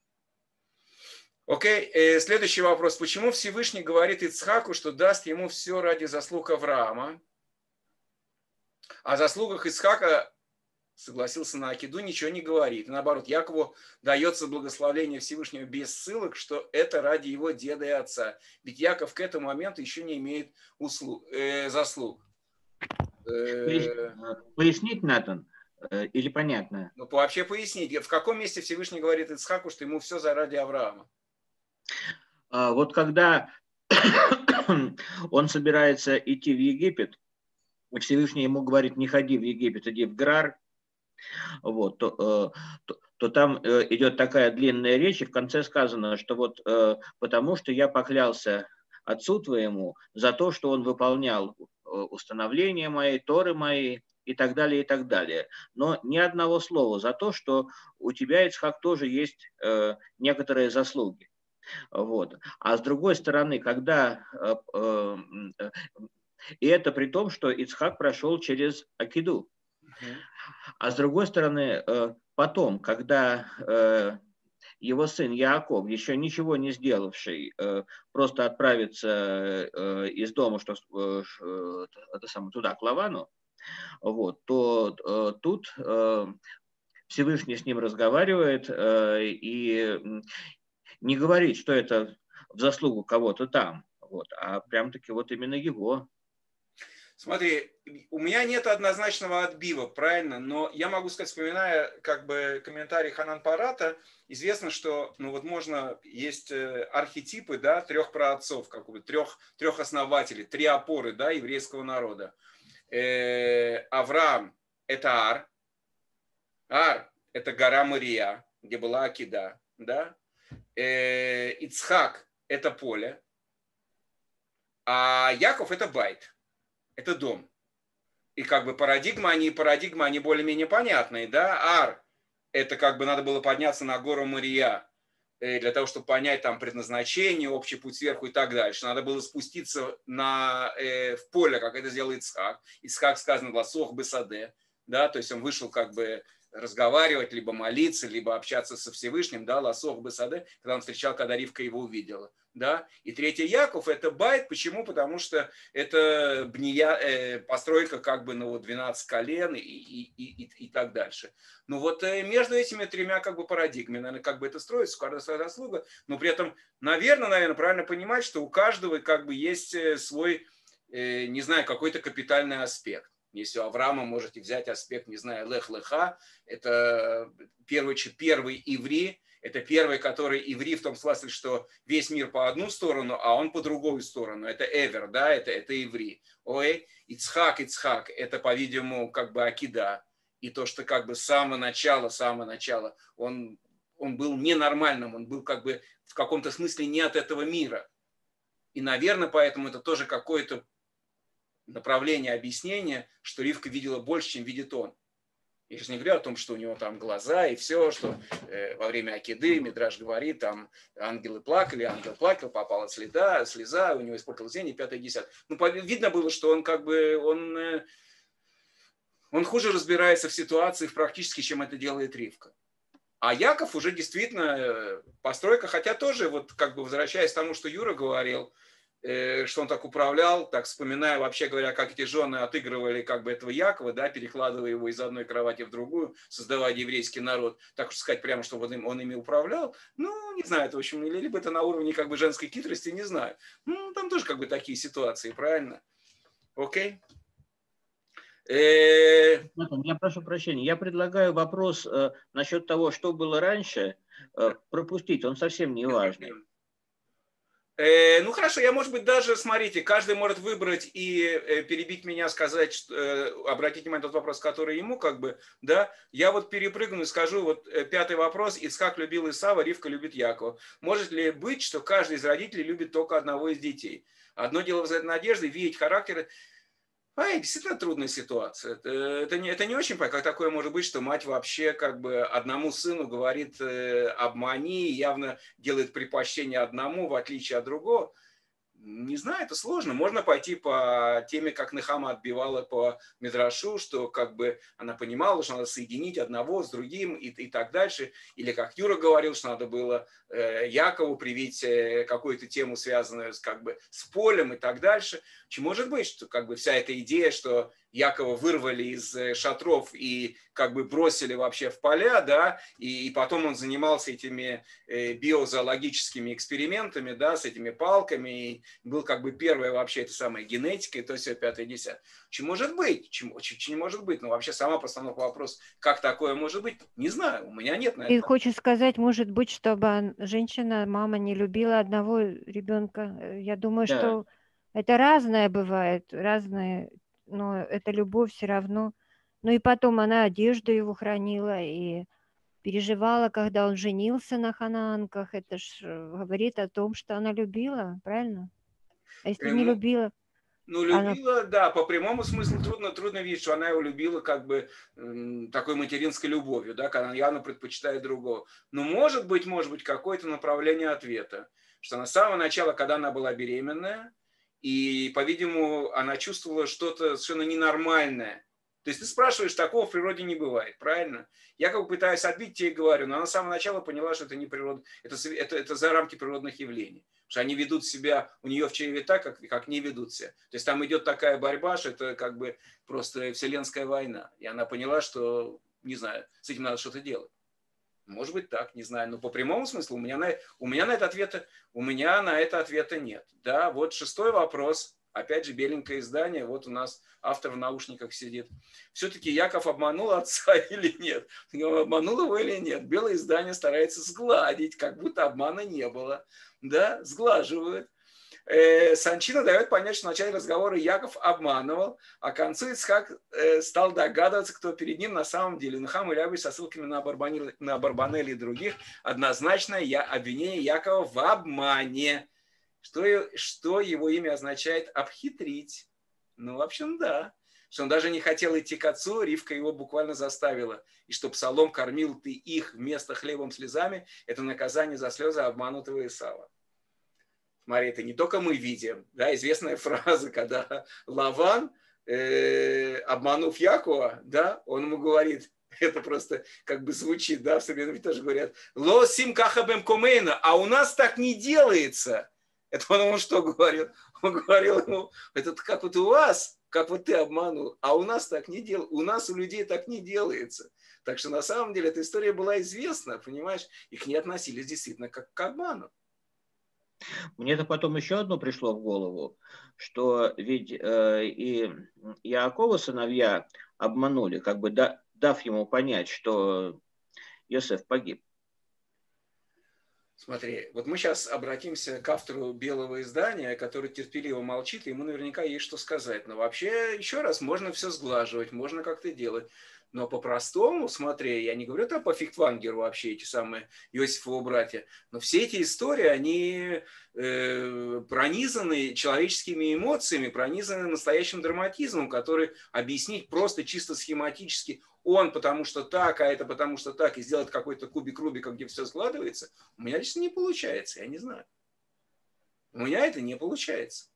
Окей, э, следующий вопрос. Почему Всевышний говорит Ицхаку, что даст ему все ради заслуг Авраама? О заслугах Ицхака, согласился на акиду, ничего не говорит. Наоборот, Якову дается благословение Всевышнего без ссылок, что это ради его деда и отца. Ведь Яков к этому моменту еще не имеет услуг, э, заслуг. Пояснить, Натан, или понятно? Ну, вообще пояснить. В каком месте Всевышний говорит Ицхаку, что ему все заради Авраама? Вот когда он собирается идти в Египет, Всевышний ему говорит, не ходи в Египет, иди в Грар, вот, то, то, то там идет такая длинная речь, и в конце сказано, что вот потому что я поклялся отцу твоему за то, что он выполнял установления мои, торы мои и так далее, и так далее. Но ни одного слова за то, что у тебя, Ицхак, тоже есть некоторые заслуги. Вот. А с другой стороны, когда... И это при том, что Ицхак прошел через акиду. А с другой стороны, потом, когда его сын Яаков, еще ничего не сделавший, просто отправится из дома что, это самое, туда, к Лавану, вот, то тут Всевышний с ним разговаривает и не говорит, что это в заслугу кого-то там, вот, а прям-таки вот именно его. Смотри, у меня нет однозначного отбива, правильно, но я могу сказать, вспоминая как бы комментарий Ханан Парата, известно, что, ну вот можно, есть архетипы, да, трех праотцов, как бы, трех, трех основателей, три опоры, да, еврейского народа. Э, Авраам – это Ар, Ар – это гора Мория, где была Акида, да, э, Ицхак – это поле, а Яков – это байт, это дом. И как бы парадигма, они, парадигма, они более-менее понятные, да? Ар – это как бы надо было подняться на гору Мория для того, чтобы понять там предназначение, общий путь сверху и так дальше. Надо было спуститься на, э, в поле, как это сделал Ицхак. Ицхак сказано «Ласох бесаде», да? То есть он вышел как бы разговаривать, либо молиться, либо общаться со Всевышним, да, Ласох бесаде, когда он встречал, когда Ривка его увидела. Да? И третий Яков – это байт. Почему? Потому что это бния, э, постройка как бы на вот двенадцать колен и, и, и, и так дальше. Ну вот э, между этими тремя как бы парадигмами, наверное, как бы это строится, у каждого своя заслуга, но при этом, наверное, наверное, правильно понимать, что у каждого как бы есть свой, э, не знаю, какой-то капитальный аспект. Если у Авраама можете взять аспект, не знаю, лех-леха, это первый, первый иври, это первый, который иври в том смысле, что весь мир по одну сторону, а он по другую сторону. Это эвер, да, это, это иври. Ой, Ицхак, Ицхак, это, по-видимому, как бы акида. И то, что как бы с самого начала, с самого начала он, он был ненормальным, он был как бы в каком-то смысле не от этого мира. И, наверное, поэтому это тоже какое-то направление объяснения, что Ривка видела больше, чем видит он. Я сейчас не говорю о том, что у него там глаза и все, что э, во время акиды Мидраш говорит, там ангелы плакали, ангел плакал, попала слеза, слеза, у него испортилось зрение, пятое, десятое. Ну, видно было, что он как бы, он, э, он хуже разбирается в ситуациях практически, чем это делает Ривка. А Яков уже действительно э, постройка, хотя тоже, вот как бы возвращаясь к тому, что Юра говорил, что он так управлял, так вспоминая, вообще говоря, как эти жены отыгрывали как бы этого Якова, да, перекладывая его из одной кровати в другую, создавая еврейский народ, так уж сказать прямо, чтобы он, им, он ими управлял, ну, не знаю, это, в общем, либо это на уровне как бы женской хитрости, не знаю. Ну, там тоже как бы такие ситуации, правильно? Окей? Я прошу прощения, я предлагаю вопрос э, насчет того, что было раньше, э, пропустить, он совсем не важный. Э, ну хорошо, я, может быть, даже, смотрите, каждый может выбрать и э, перебить меня, сказать, что, э, обратить внимание на тот вопрос, который ему, как бы, да, я вот перепрыгну и скажу, вот э, пятый вопрос, Ицхак любил Исава, Ривка любит Якова. Может ли быть, что каждый из родителей любит только одного из детей? Одно дело вызывать надежды, видеть характеры. Ай, действительно трудная ситуация. Это, это, не, это не очень понятно, как такое может быть, что мать вообще как бы одному сыну говорит э, обмани, явно делает предпочтение одному, в отличие от другого. Не знаю, это сложно. Можно пойти по теме, как Нехама отбивала по Мидрашу, что как бы она понимала, что надо соединить одного с другим и, и так дальше. Или как Юра говорил, что надо было э, Якову привить э, какую-то тему, связанную с, как бы, с полем и так дальше. Че может быть, что как бы вся эта идея, что Якова вырвали из шатров и как бы бросили вообще в поля, да, и, и потом он занимался этими э, биозоологическими экспериментами, да, с этими палками, и был как бы первая вообще эта самая генетика, и то все пятое, десятое. Че может быть? Че, че, че не может быть? Ну, вообще сама постановка вопроса, как такое может быть, не знаю, у меня нет на это. И хочешь сказать, может быть, чтобы женщина, мама не любила одного ребенка? Я думаю, да. что это разное бывает, разное, но эта любовь все равно. Ну и потом она одежду его хранила и переживала, когда он женился на ханаанках. Это ж говорит о том, что она любила, правильно? А если ну, не любила... Ну, любила, она... да, по прямому смыслу трудно, трудно видеть, что она его любила как бы м, такой материнской любовью, да, когда она явно предпочитает другого. Но может быть, может быть, какое-то направление ответа, что на самого начала, когда она была беременная, и, по-видимому, она чувствовала что-то совершенно ненормальное. То есть ты спрашиваешь, такого в природе не бывает, правильно? Я как бы пытаюсь отбить тебе и говорю, но она с самого начала поняла, что это не природа, это, это, это за рамки природных явлений. Потому что они ведут себя у нее в чреве так, как, как не ведут себя. То есть там идет такая борьба, что это как бы просто вселенская война. И она поняла, что, не знаю, с этим надо что-то делать. Может быть так, не знаю. Но по прямому смыслу у меня на, у меня на это ответа, у меня на это ответа нет. Да, вот шестой вопрос. Опять же, беленькое издание. Вот у нас автор в наушниках сидит. Все-таки Яков обманул отца или нет? Обманул его или нет? Белое издание старается сгладить, как будто обмана не было. Да, сглаживают. Э, Санчина дает понять, что в начале разговора Яков обманывал, а к концу Ицхак э, стал догадываться, кто перед ним на самом деле. Нахам и Ляби со ссылками на Барбанелли, на Барбанелли и других однозначно я, обвинение Якова в обмане. Что, что его имя означает обхитрить? Ну, в общем, да. Что он даже не хотел идти к отцу, Ривка его буквально заставила. И что Псалом «кормил ты их вместо хлебом слезами» – это наказание за слезы обманутого Исава. Смотри, это не только мы видим, да, известная фраза, когда Лаван, э, обманув Якова, да, он ему говорит, это просто как бы звучит, да, в современном тоже говорят, «Ло сим кахабем комейна», а у нас так не делается. Это он ему что говорил? Он говорил ему, это как вот у вас, как вот ты обманул, а у нас так не делается, у нас, у людей так не делается. Так что на самом деле эта история была известна, понимаешь, и к ней относились действительно как к обману. Мне-то потом еще одно пришло в голову, что ведь э, и Яакова сыновья обманули, как бы да, дав ему понять, что Йосеф погиб. Смотри, вот мы сейчас обратимся к автору «Белого издания», который терпеливо молчит, и ему наверняка есть что сказать. Но вообще, еще раз, можно все сглаживать, можно как-то делать. Но по-простому, смотри, я не говорю там по Фихтвангеру вообще, эти самые Иосифовы братья, но все эти истории, они э, пронизаны человеческими эмоциями, пронизаны настоящим драматизмом, который объяснить просто чисто схематически он потому что так, а это потому что так, и сделать какой-то кубик Рубика, где все складывается, у меня лично не получается, я не знаю. У меня это не получается.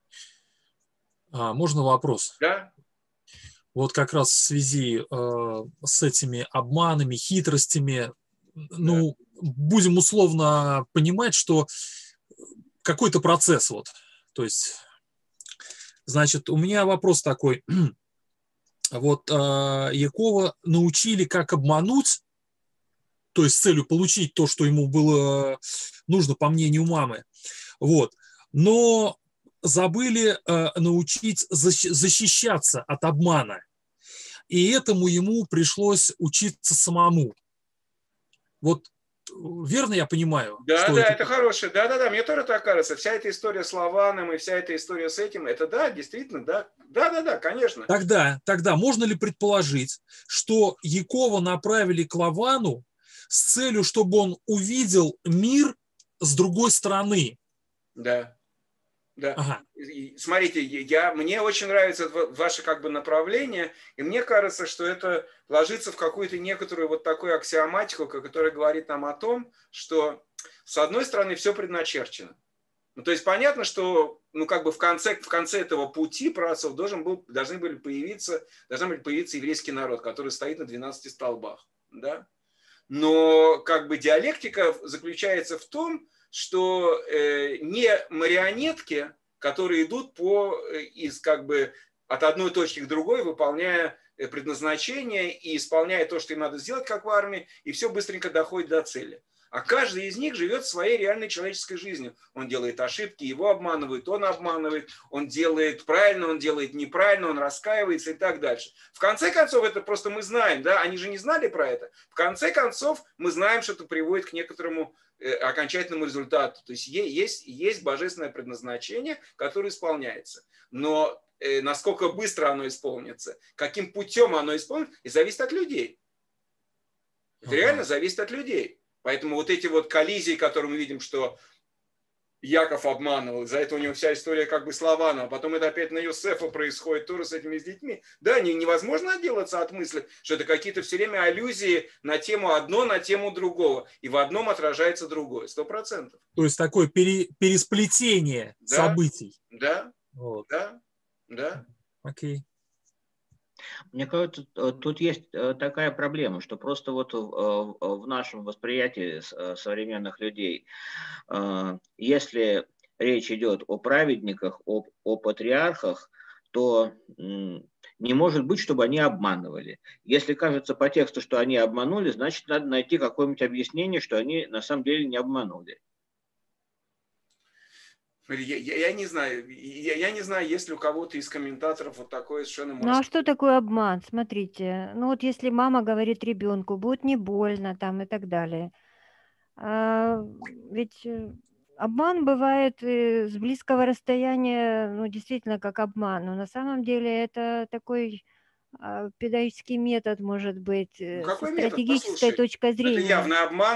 А, можно вопрос? Да. Вот как раз в связи э, с этими обманами, хитростями, ну, да. Будем условно понимать, что какой-то процесс вот. То есть, значит, у меня вопрос такой. Вот э, Якова научили, как обмануть, то есть с целью получить то, что ему было нужно, по мнению мамы. Вот. Но забыли э, научить защищаться от обмана. И этому ему пришлось учиться самому. Вот верно я понимаю? Да, что да, это, это хорошее. Да, да, да, мне тоже так кажется. Вся эта история с Лаваном и вся эта история с этим, это да, действительно, да. Да, да, да, конечно. Тогда, тогда можно ли предположить, что Якова направили к Лавану с целью, чтобы он увидел мир с другой стороны? Да. Да. Ага. Смотрите, я, мне очень нравится ваше как бы направление, и мне кажется, что это ложится в какую-то некоторую вот такую аксиоматику, которая говорит нам о том, что с одной стороны все предначерчено. Ну, то есть понятно, что ну, как бы в конце, в конце этого пути праотцов должен был, должны были появиться, должен был появиться еврейский народ, который стоит на двенадцати столбах. Да? Но как бы диалектика заключается в том, что э, не марионетки, которые идут по, из, как бы, от одной точки к другой, выполняя предназначение и исполняя то, что им надо сделать, как в армии, и все быстренько доходит до цели. А каждый из них живет своей реальной человеческой жизнью. Он делает ошибки, его обманывают, он обманывает, он делает правильно, он делает неправильно, он раскаивается и так дальше. В конце концов, это просто мы знаем, да, они же не знали про это. В конце концов, мы знаем, что это приводит к некоторому э, окончательному результату. То есть есть, есть божественное предназначение, которое исполняется. Но э, насколько быстро оно исполнится, каким путем оно исполнится, и зависит от людей. Это ага. реально зависит от людей. Поэтому вот эти вот коллизии, которые мы видим, что Яков обманывал, из-за этого у него вся история как бы с Лаваном, а потом это опять на Йосефа происходит, тоже с этими с детьми. Да, невозможно отделаться от мысли, что это какие-то все время аллюзии на тему одно, на тему другого. И в одном отражается другое, сто процентов. То есть такое пере, пересплетение да, событий. Да, вот. да, да. Окей. Мне кажется, тут есть такая проблема, что просто вот в нашем восприятии современных людей, если речь идет о праведниках, о, о патриархах, то не может быть, чтобы они обманывали. Если кажется по тексту, что они обманули, значит, надо найти какое-нибудь объяснение, что они на самом деле не обманули. Я, я, я не знаю, я, я не знаю, есть ли у кого-то из комментаторов вот такое совершенно... Ну а что такое обман? Смотрите, ну вот если мама говорит ребенку, будет не больно там и так далее. А, ведь обман бывает с близкого расстояния, ну действительно как обман, но на самом деле это такой педагогический метод, может быть, ну, какой со стратегической метод? точки зрения. Это явно обман был.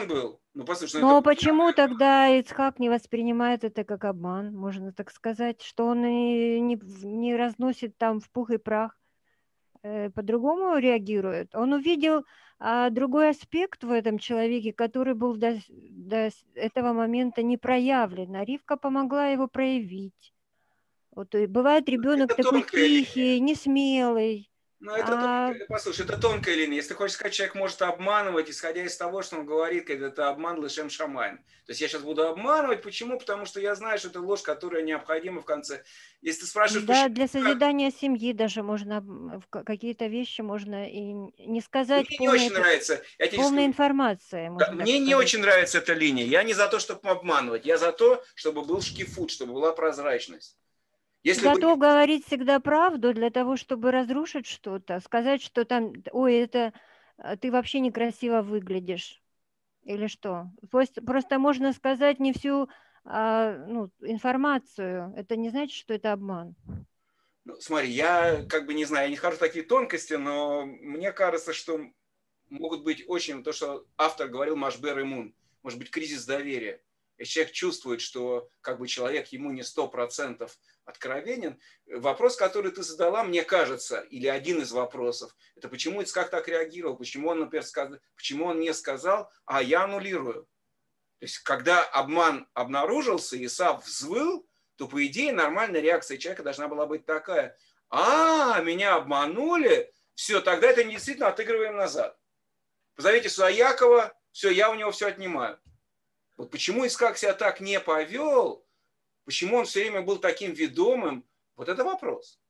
Ну, послушай, ну, Но это... почему тогда Ицхак не воспринимает это как обман, можно так сказать, что он и не, не разносит там в пух и прах, э, по-другому реагирует? Он увидел а, другой аспект в этом человеке, который был до, до этого момента не проявлен, а Ривка помогла его проявить. Вот, и бывает ребенок Это такой тонкая линия. тихий, несмелый. Ну, это А... тонкая, послушай, это тонкая линия. Если ты хочешь сказать, человек может обманывать, исходя из того, что он говорит, когда это обман лешем шамаем. То есть я сейчас буду обманывать. Почему? Потому что я знаю, что это ложь, которая необходима в конце. Если ты спрашиваешь, Да, почему... для созидания семьи даже можно, в какие-то вещи можно и не сказать Мне не полной, очень нравится. Я тебе полной скажу, информации. да, Можно мне не очень нравится эта линия. Я не за то, чтобы обманывать. Я за то, чтобы был шкифут, чтобы была прозрачность. Если Зато бы... говорить всегда правду для того, чтобы разрушить что-то, сказать, что там, ой, это ты вообще некрасиво выглядишь, или что? Просто, просто можно сказать не всю а, ну, информацию. Это не значит, что это обман. Ну, смотри, я как бы не знаю, я не хожу в такие тонкости, но мне кажется, что могут быть очень, то, что автор говорил, машбер иммун, может быть, кризис доверия. Если человек чувствует, что как бы человек ему не сто процентов откровенен, вопрос, который ты задала, мне кажется, или один из вопросов, это почему Ицхак так реагировал, почему он, например, сказал, почему он не сказал, а я аннулирую. То есть, когда обман обнаружился, Исав взвыл, то, по идее, нормальная реакция человека должна была быть такая: а, меня обманули, все, тогда это действительно отыгрываем назад. Позовите сюда Якова, все, я у него все отнимаю. Вот почему Ицхак себя так не повел, почему он все время был таким ведомым, вот это вопрос.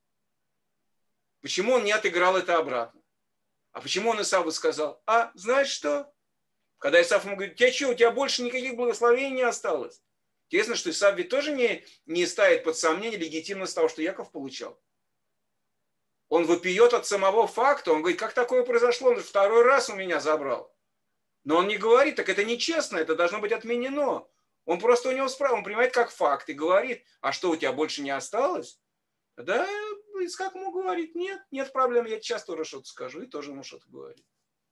Почему он не отыграл это обратно? А почему он Исаву сказал: а, знаешь что? Когда Исав ему говорит: тебя что, у тебя больше никаких благословений не осталось? Интересно, что Исав ведь тоже не, не ставит под сомнение легитимность того, что Яков получал. Он вопиет от самого факта, он говорит: как такое произошло, он же второй раз у меня забрал. Но он не говорит: так это нечестно, это должно быть отменено. Он просто у него спрашивает, он принимает как факт и говорит: а что, у тебя больше не осталось? Да, Ицхак ему говорит: нет, нет проблем, я сейчас тоже что-то скажу, и тоже ему что-то говорит.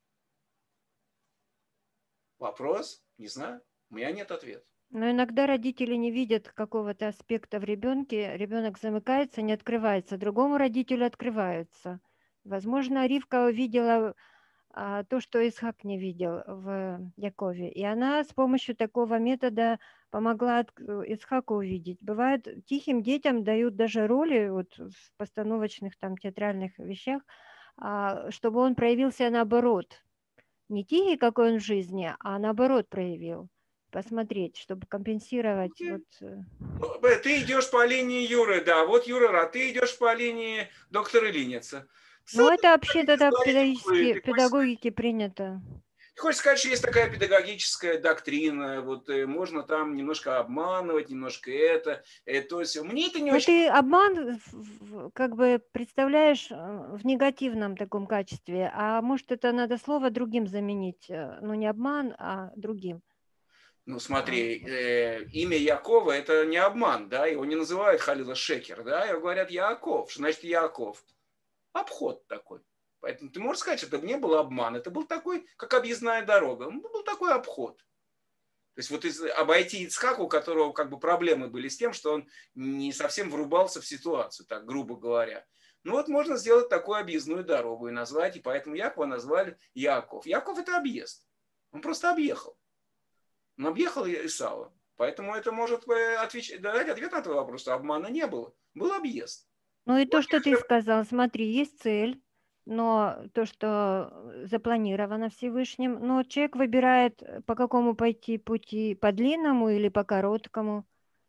Вопрос? Не знаю, у меня нет ответа. Но иногда родители не видят какого-то аспекта в ребенке, ребенок замыкается, не открывается, другому родителю открываются. Возможно, Ривка увидела а, то, что Исхак не видел в Якове, и она с помощью такого метода помогла Исхаку увидеть. Бывает, тихим детям дают даже роли вот, в постановочных там театральных вещах, а, чтобы он проявился наоборот. Не тихий, какой он в жизни, а наоборот проявил. Посмотреть, чтобы компенсировать. Okay. Вот. Ты идешь по линии Юры, да, вот Юра, а ты идешь по линии доктора Линица. Ну, это вообще-то так педагогически, педагогики принято. Ты хочешь сказать, что есть такая педагогическая доктрина, вот можно там немножко обманывать, немножко это, это все. Мне это не Но очень... ты обман как бы представляешь в негативном таком качестве, а может это надо слово другим заменить, ну не обман, а другим. Ну смотри, э, имя Якова это не обман, да, его не называют Халила Шекер, да, его говорят Яаков, что значит Яаков? Обход такой. Поэтому ты можешь сказать, что это не был обман, это был такой, как объездная дорога, ну, был такой обход. То есть вот из, обойти Ицхака, у которого как бы проблемы были с тем, что он не совсем врубался в ситуацию, так грубо говоря. Ну вот можно сделать такую объездную дорогу и назвать, и поэтому Якова назвали Яков. Яков это объезд, он просто объехал. Он объехал Исава. Поэтому это может отвечать, дать ответ на твой вопрос, что обмана не было. Был объезд. Ну и то, что ты сказал, смотри, есть цель, но то, что запланировано Всевышним, но человек выбирает, по какому пойти пути, по длинному или по короткому.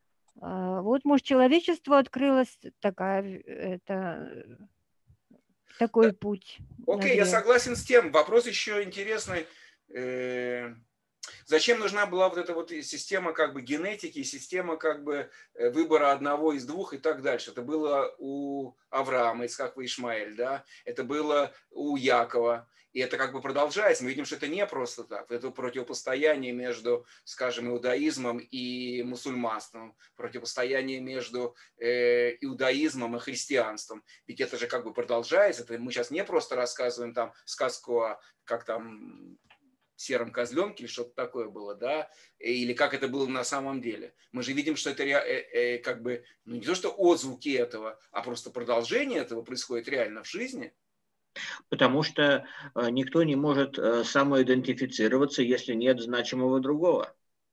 Вот, может, человечеству открылось такая, это, такой да. путь. Окей, я согласен с тем. Вопрос еще интересный. Зачем нужна была вот эта вот система как бы генетики, система как бы выбора одного из двух и так дальше? Это было у Авраама, Ицхака и Ишмаэль, да? Это было у Якова. И это как бы продолжается. Мы видим, что это не просто так. Это противостояние между, скажем, иудаизмом и мусульманством, противостояние между э, иудаизмом и христианством. Ведь это же как бы продолжается. Это мы сейчас не просто рассказываем там сказку о, как там... сером козленке или что-то такое было, да, или как это было на самом деле. Мы же видим, что это как бы, ну не то, что отзвуки этого, а просто продолжение этого происходит реально в жизни. Потому что никто не может самоидентифицироваться, если нет значимого другого.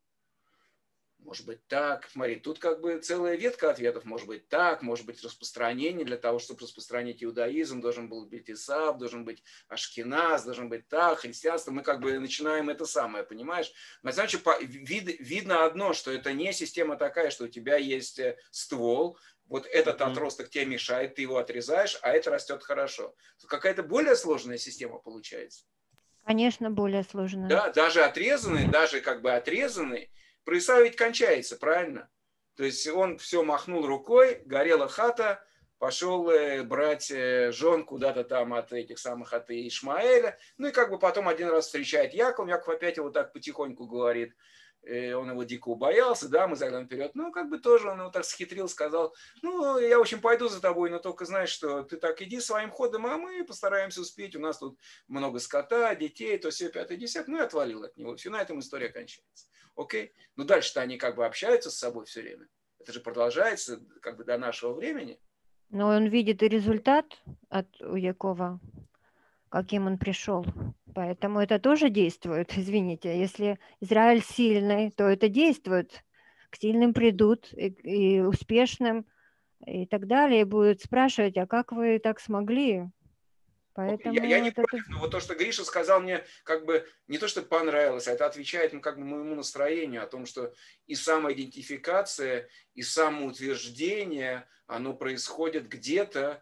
Может быть так, смотри, тут как бы целая ветка ответов, может быть так, может быть распространение, для того, чтобы распространить иудаизм, должен был быть Исав, должен быть Ашкеназ, должен быть так, христианство, мы как бы начинаем это самое, понимаешь? Но значит, вид, видно одно, что это не система такая, что у тебя есть ствол, вот этот mm-hmm. отросток тебе мешает, ты его отрезаешь, а это растет хорошо. Какая-то более сложная система получается. Конечно, более сложная. Да, даже отрезанный, даже как бы отрезанный, про Исава ведь кончается, правильно? То есть он все махнул рукой, горела хата, пошел брать жен куда-то там от этих самых, от Ишмаэля. Ну и как бы потом один раз встречает Яков, Яков опять его так потихоньку говорит. Он его дико убоялся, да, мы заглянем вперед. Ну, как бы тоже он его так схитрил, сказал, ну, я, в общем, пойду за тобой, но только знаешь, что ты так иди своим ходом, а мы постараемся успеть, у нас тут много скота, детей, то все, пятое, десятое. Ну, и отвалил от него. Все, на этом история кончается. Окей? Но дальше-то они как бы общаются с собой все время. Это же продолжается как бы до нашего времени. Но он видит и результат от у Якова, каким он пришел. Поэтому это тоже действует, извините. Если Израиль сильный, то это действует. К сильным придут, и, и успешным, и так далее. И будут спрашивать, а как вы так смогли? Поэтому я, я не это... против, но вот то, что Гриша сказал мне, как бы не то, что понравилось, а это отвечает ну, как бы моему настроению о том, что и самоидентификация, и самоутверждение, оно происходит где-то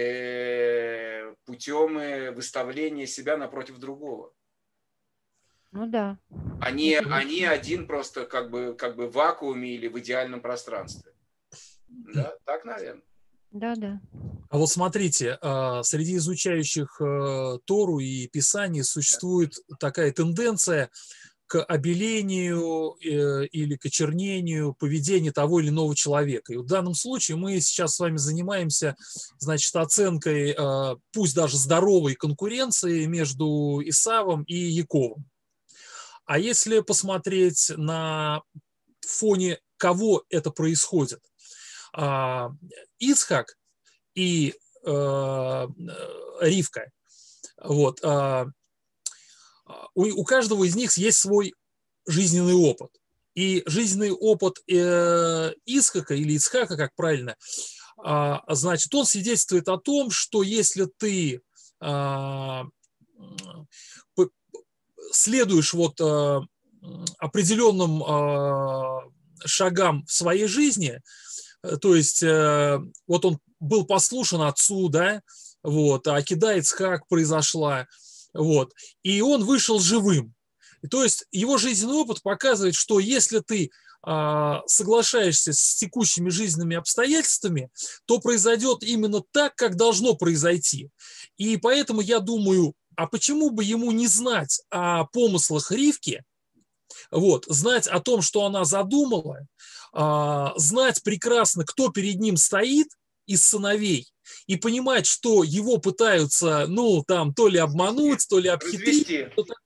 э, путем выставления себя напротив другого. Ну да. Они, они один просто как бы, как бы в вакууме или в идеальном пространстве. Да, так, наверное. Да, да. А вот смотрите, среди изучающих Тору и Писание существует такая тенденция к обелению или к очернению поведения того или иного человека. И в данном случае мы сейчас с вами занимаемся, значит, оценкой, пусть даже здоровой конкуренции между Исавом и Яковом. А если посмотреть на фоне кого это происходит, Ицхак и э, Ривка, вот, э, у, у каждого из них есть свой жизненный опыт. И жизненный опыт э, Ицхака или Ицхака, как правильно, э, значит, он свидетельствует о том, что если ты э, следуешь вот э, определенным э, шагам в своей жизни, то есть э, вот он был послушен отцу, да, вот, а Акида Ицхак произошла, вот, и он вышел живым. И, то есть его жизненный опыт показывает, что если ты э, соглашаешься с текущими жизненными обстоятельствами, то произойдет именно так, как должно произойти. И поэтому я думаю, а почему бы ему не знать о помыслах Ривки, вот, знать о том, что она задумала, знать прекрасно, кто перед ним стоит из сыновей, и понимать, что его пытаются, ну, там, то ли обмануть, то ли обхитрить.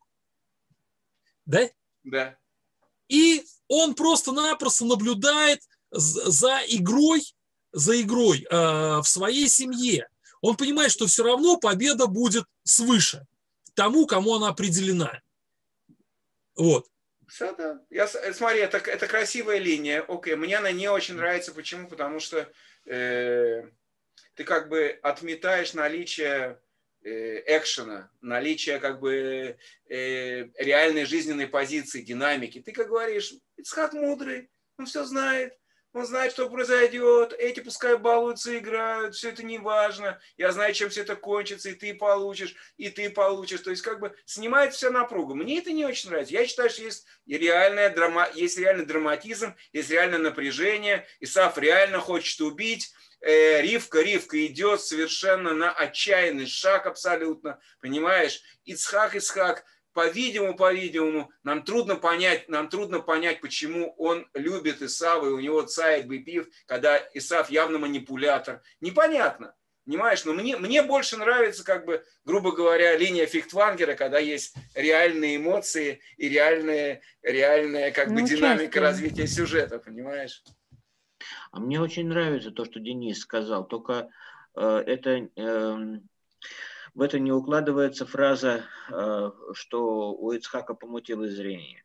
Да? Да. И он просто-напросто наблюдает за игрой, за игрой э, в своей семье. Он понимает, что все равно победа будет свыше тому, кому она определена. Вот. Все, да. Я, смотри, это, это красивая линия. Окей, мне она не очень нравится. Почему? Потому что э, ты как бы отметаешь наличие э, экшена, наличие как бы э, реальной жизненной позиции, динамики. Ты как говоришь, Ицхак мудрый, он все знает. Он знает, что произойдет, эти пускай балуются, играют, все это не важно. Я знаю, чем все это кончится, и ты получишь, и ты получишь. То есть как бы снимает вся напруга. Мне это не очень нравится. Я считаю, что есть реальная драма, есть реальный драматизм, есть реальное напряжение. Исав реально хочет убить. Э, Ривка, Ривка идет совершенно на отчаянный шаг абсолютно. Понимаешь? Ицхак, Ицхак. По-видимому, по-видимому, нам трудно понять, нам трудно понять, почему он любит Исава, и у него цает быпив, когда Исав явно манипулятор. Непонятно. Понимаешь? Но мне, мне больше нравится, как бы, грубо говоря, линия Фихтвангера, когда есть реальные эмоции и реальная, реальная как бы, Ну, динамика участие. развития сюжета, понимаешь? А мне очень нравится то, что Денис сказал, только э, это, э, в это не укладывается фраза, э, что у Ицхака помутило зрение.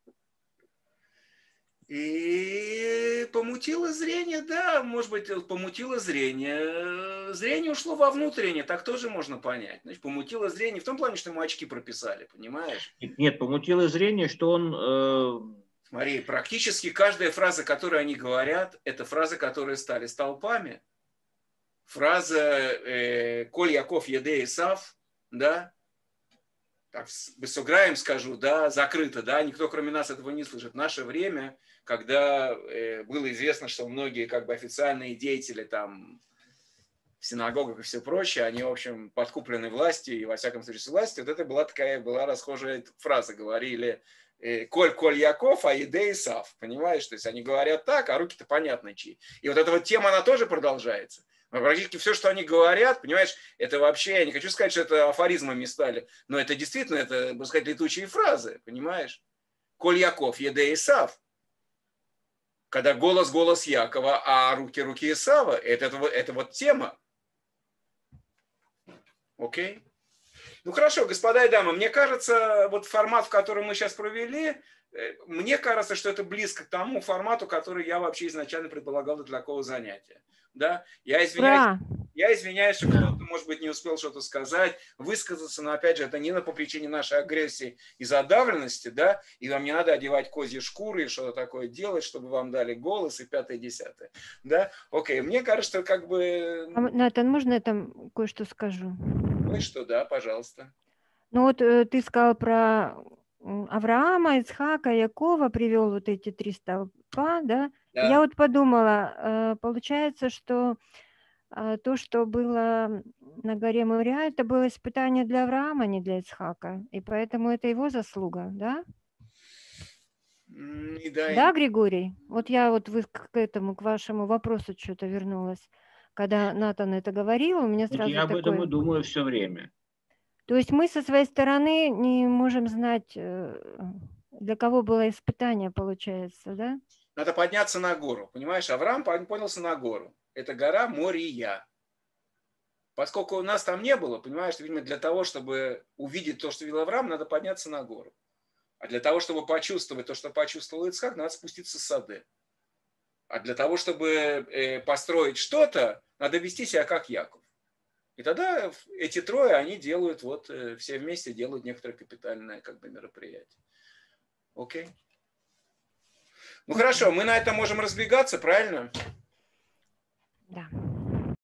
И помутило зрение, да, может быть, помутило зрение. Зрение ушло во внутреннее, так тоже можно понять. Значит, помутило зрение в том плане, что ему очки прописали, понимаешь? Нет, помутило зрение, что он... Э... Смотри, практически каждая фраза, которую они говорят, это фразы, которые стали столпами. Фраза э, «Коль Яков еде Исав», да, так, с Уграем скажу, да, закрыто, да, никто кроме нас этого не слышит. В наше время, когда э, было известно, что многие как бы официальные деятели там в синагогах и все прочее, они, в общем, подкуплены властью и, во всяком случае, с властью, вот это была такая, была расхожая фраза, говорили э, «Коль, коль Яков, а еде Исав», понимаешь, то есть они говорят так, а руки-то понятно чьи. И вот эта вот тема, она тоже продолжается. Практически все, что они говорят, понимаешь, это вообще, я не хочу сказать, что это афоризмами стали, но это действительно, это, можно сказать, летучие фразы, понимаешь? Коль Яков, еде Исав. Когда голос, голос Якова, а руки, руки Исава, это, это, это вот тема. Окей? Ну хорошо, господа и дамы, мне кажется, вот формат, в котором мы сейчас провели, мне кажется, что это близко к тому формату, который я вообще изначально предполагал для такого занятия. Да? Я извиняюсь, я извиняюсь, что кто-то, может быть, не успел что-то сказать, высказаться, но, опять же, это не по причине нашей агрессии и задавленности, да, и вам не надо одевать козьи шкуры и что-то такое делать, чтобы вам дали голос и пятое, десятое, да. Окей, мне кажется, что как бы... А, Натан, можно я там кое-что скажу? Ну и что, да, пожалуйста. Ну вот э, ты сказал про Авраама, Ицхака, Якова, привел вот эти три столпа, да? Да. Я вот подумала, э, получается, что э, то, что было на горе Мория, это было испытание для Авраама, не для Ицхака, и поэтому это его заслуга, да? И да, Да, и... Григорий? Вот я вот вы к этому, к вашему вопросу что-то вернулась. Когда Натан это говорил, у меня Вот сразу я об такое... этом и думаю все время. То есть мы со своей стороны не можем знать, для кого было испытание, получается, да? Надо подняться на гору, понимаешь? Авраам поднялся на гору. Это гора Мория. Поскольку у нас там не было, понимаешь, видимо, для того, чтобы увидеть то, что видел Авраам, надо подняться на гору. А для того, чтобы почувствовать то, что почувствовал Ицхак, надо спуститься с сады. А для того, чтобы построить что-то, надо вести себя как Яков. И тогда эти трое, они делают, вот все вместе делают некоторое капитальное как бы мероприятие. Окей? Ну хорошо, мы на этом можем разбегаться, правильно? Да.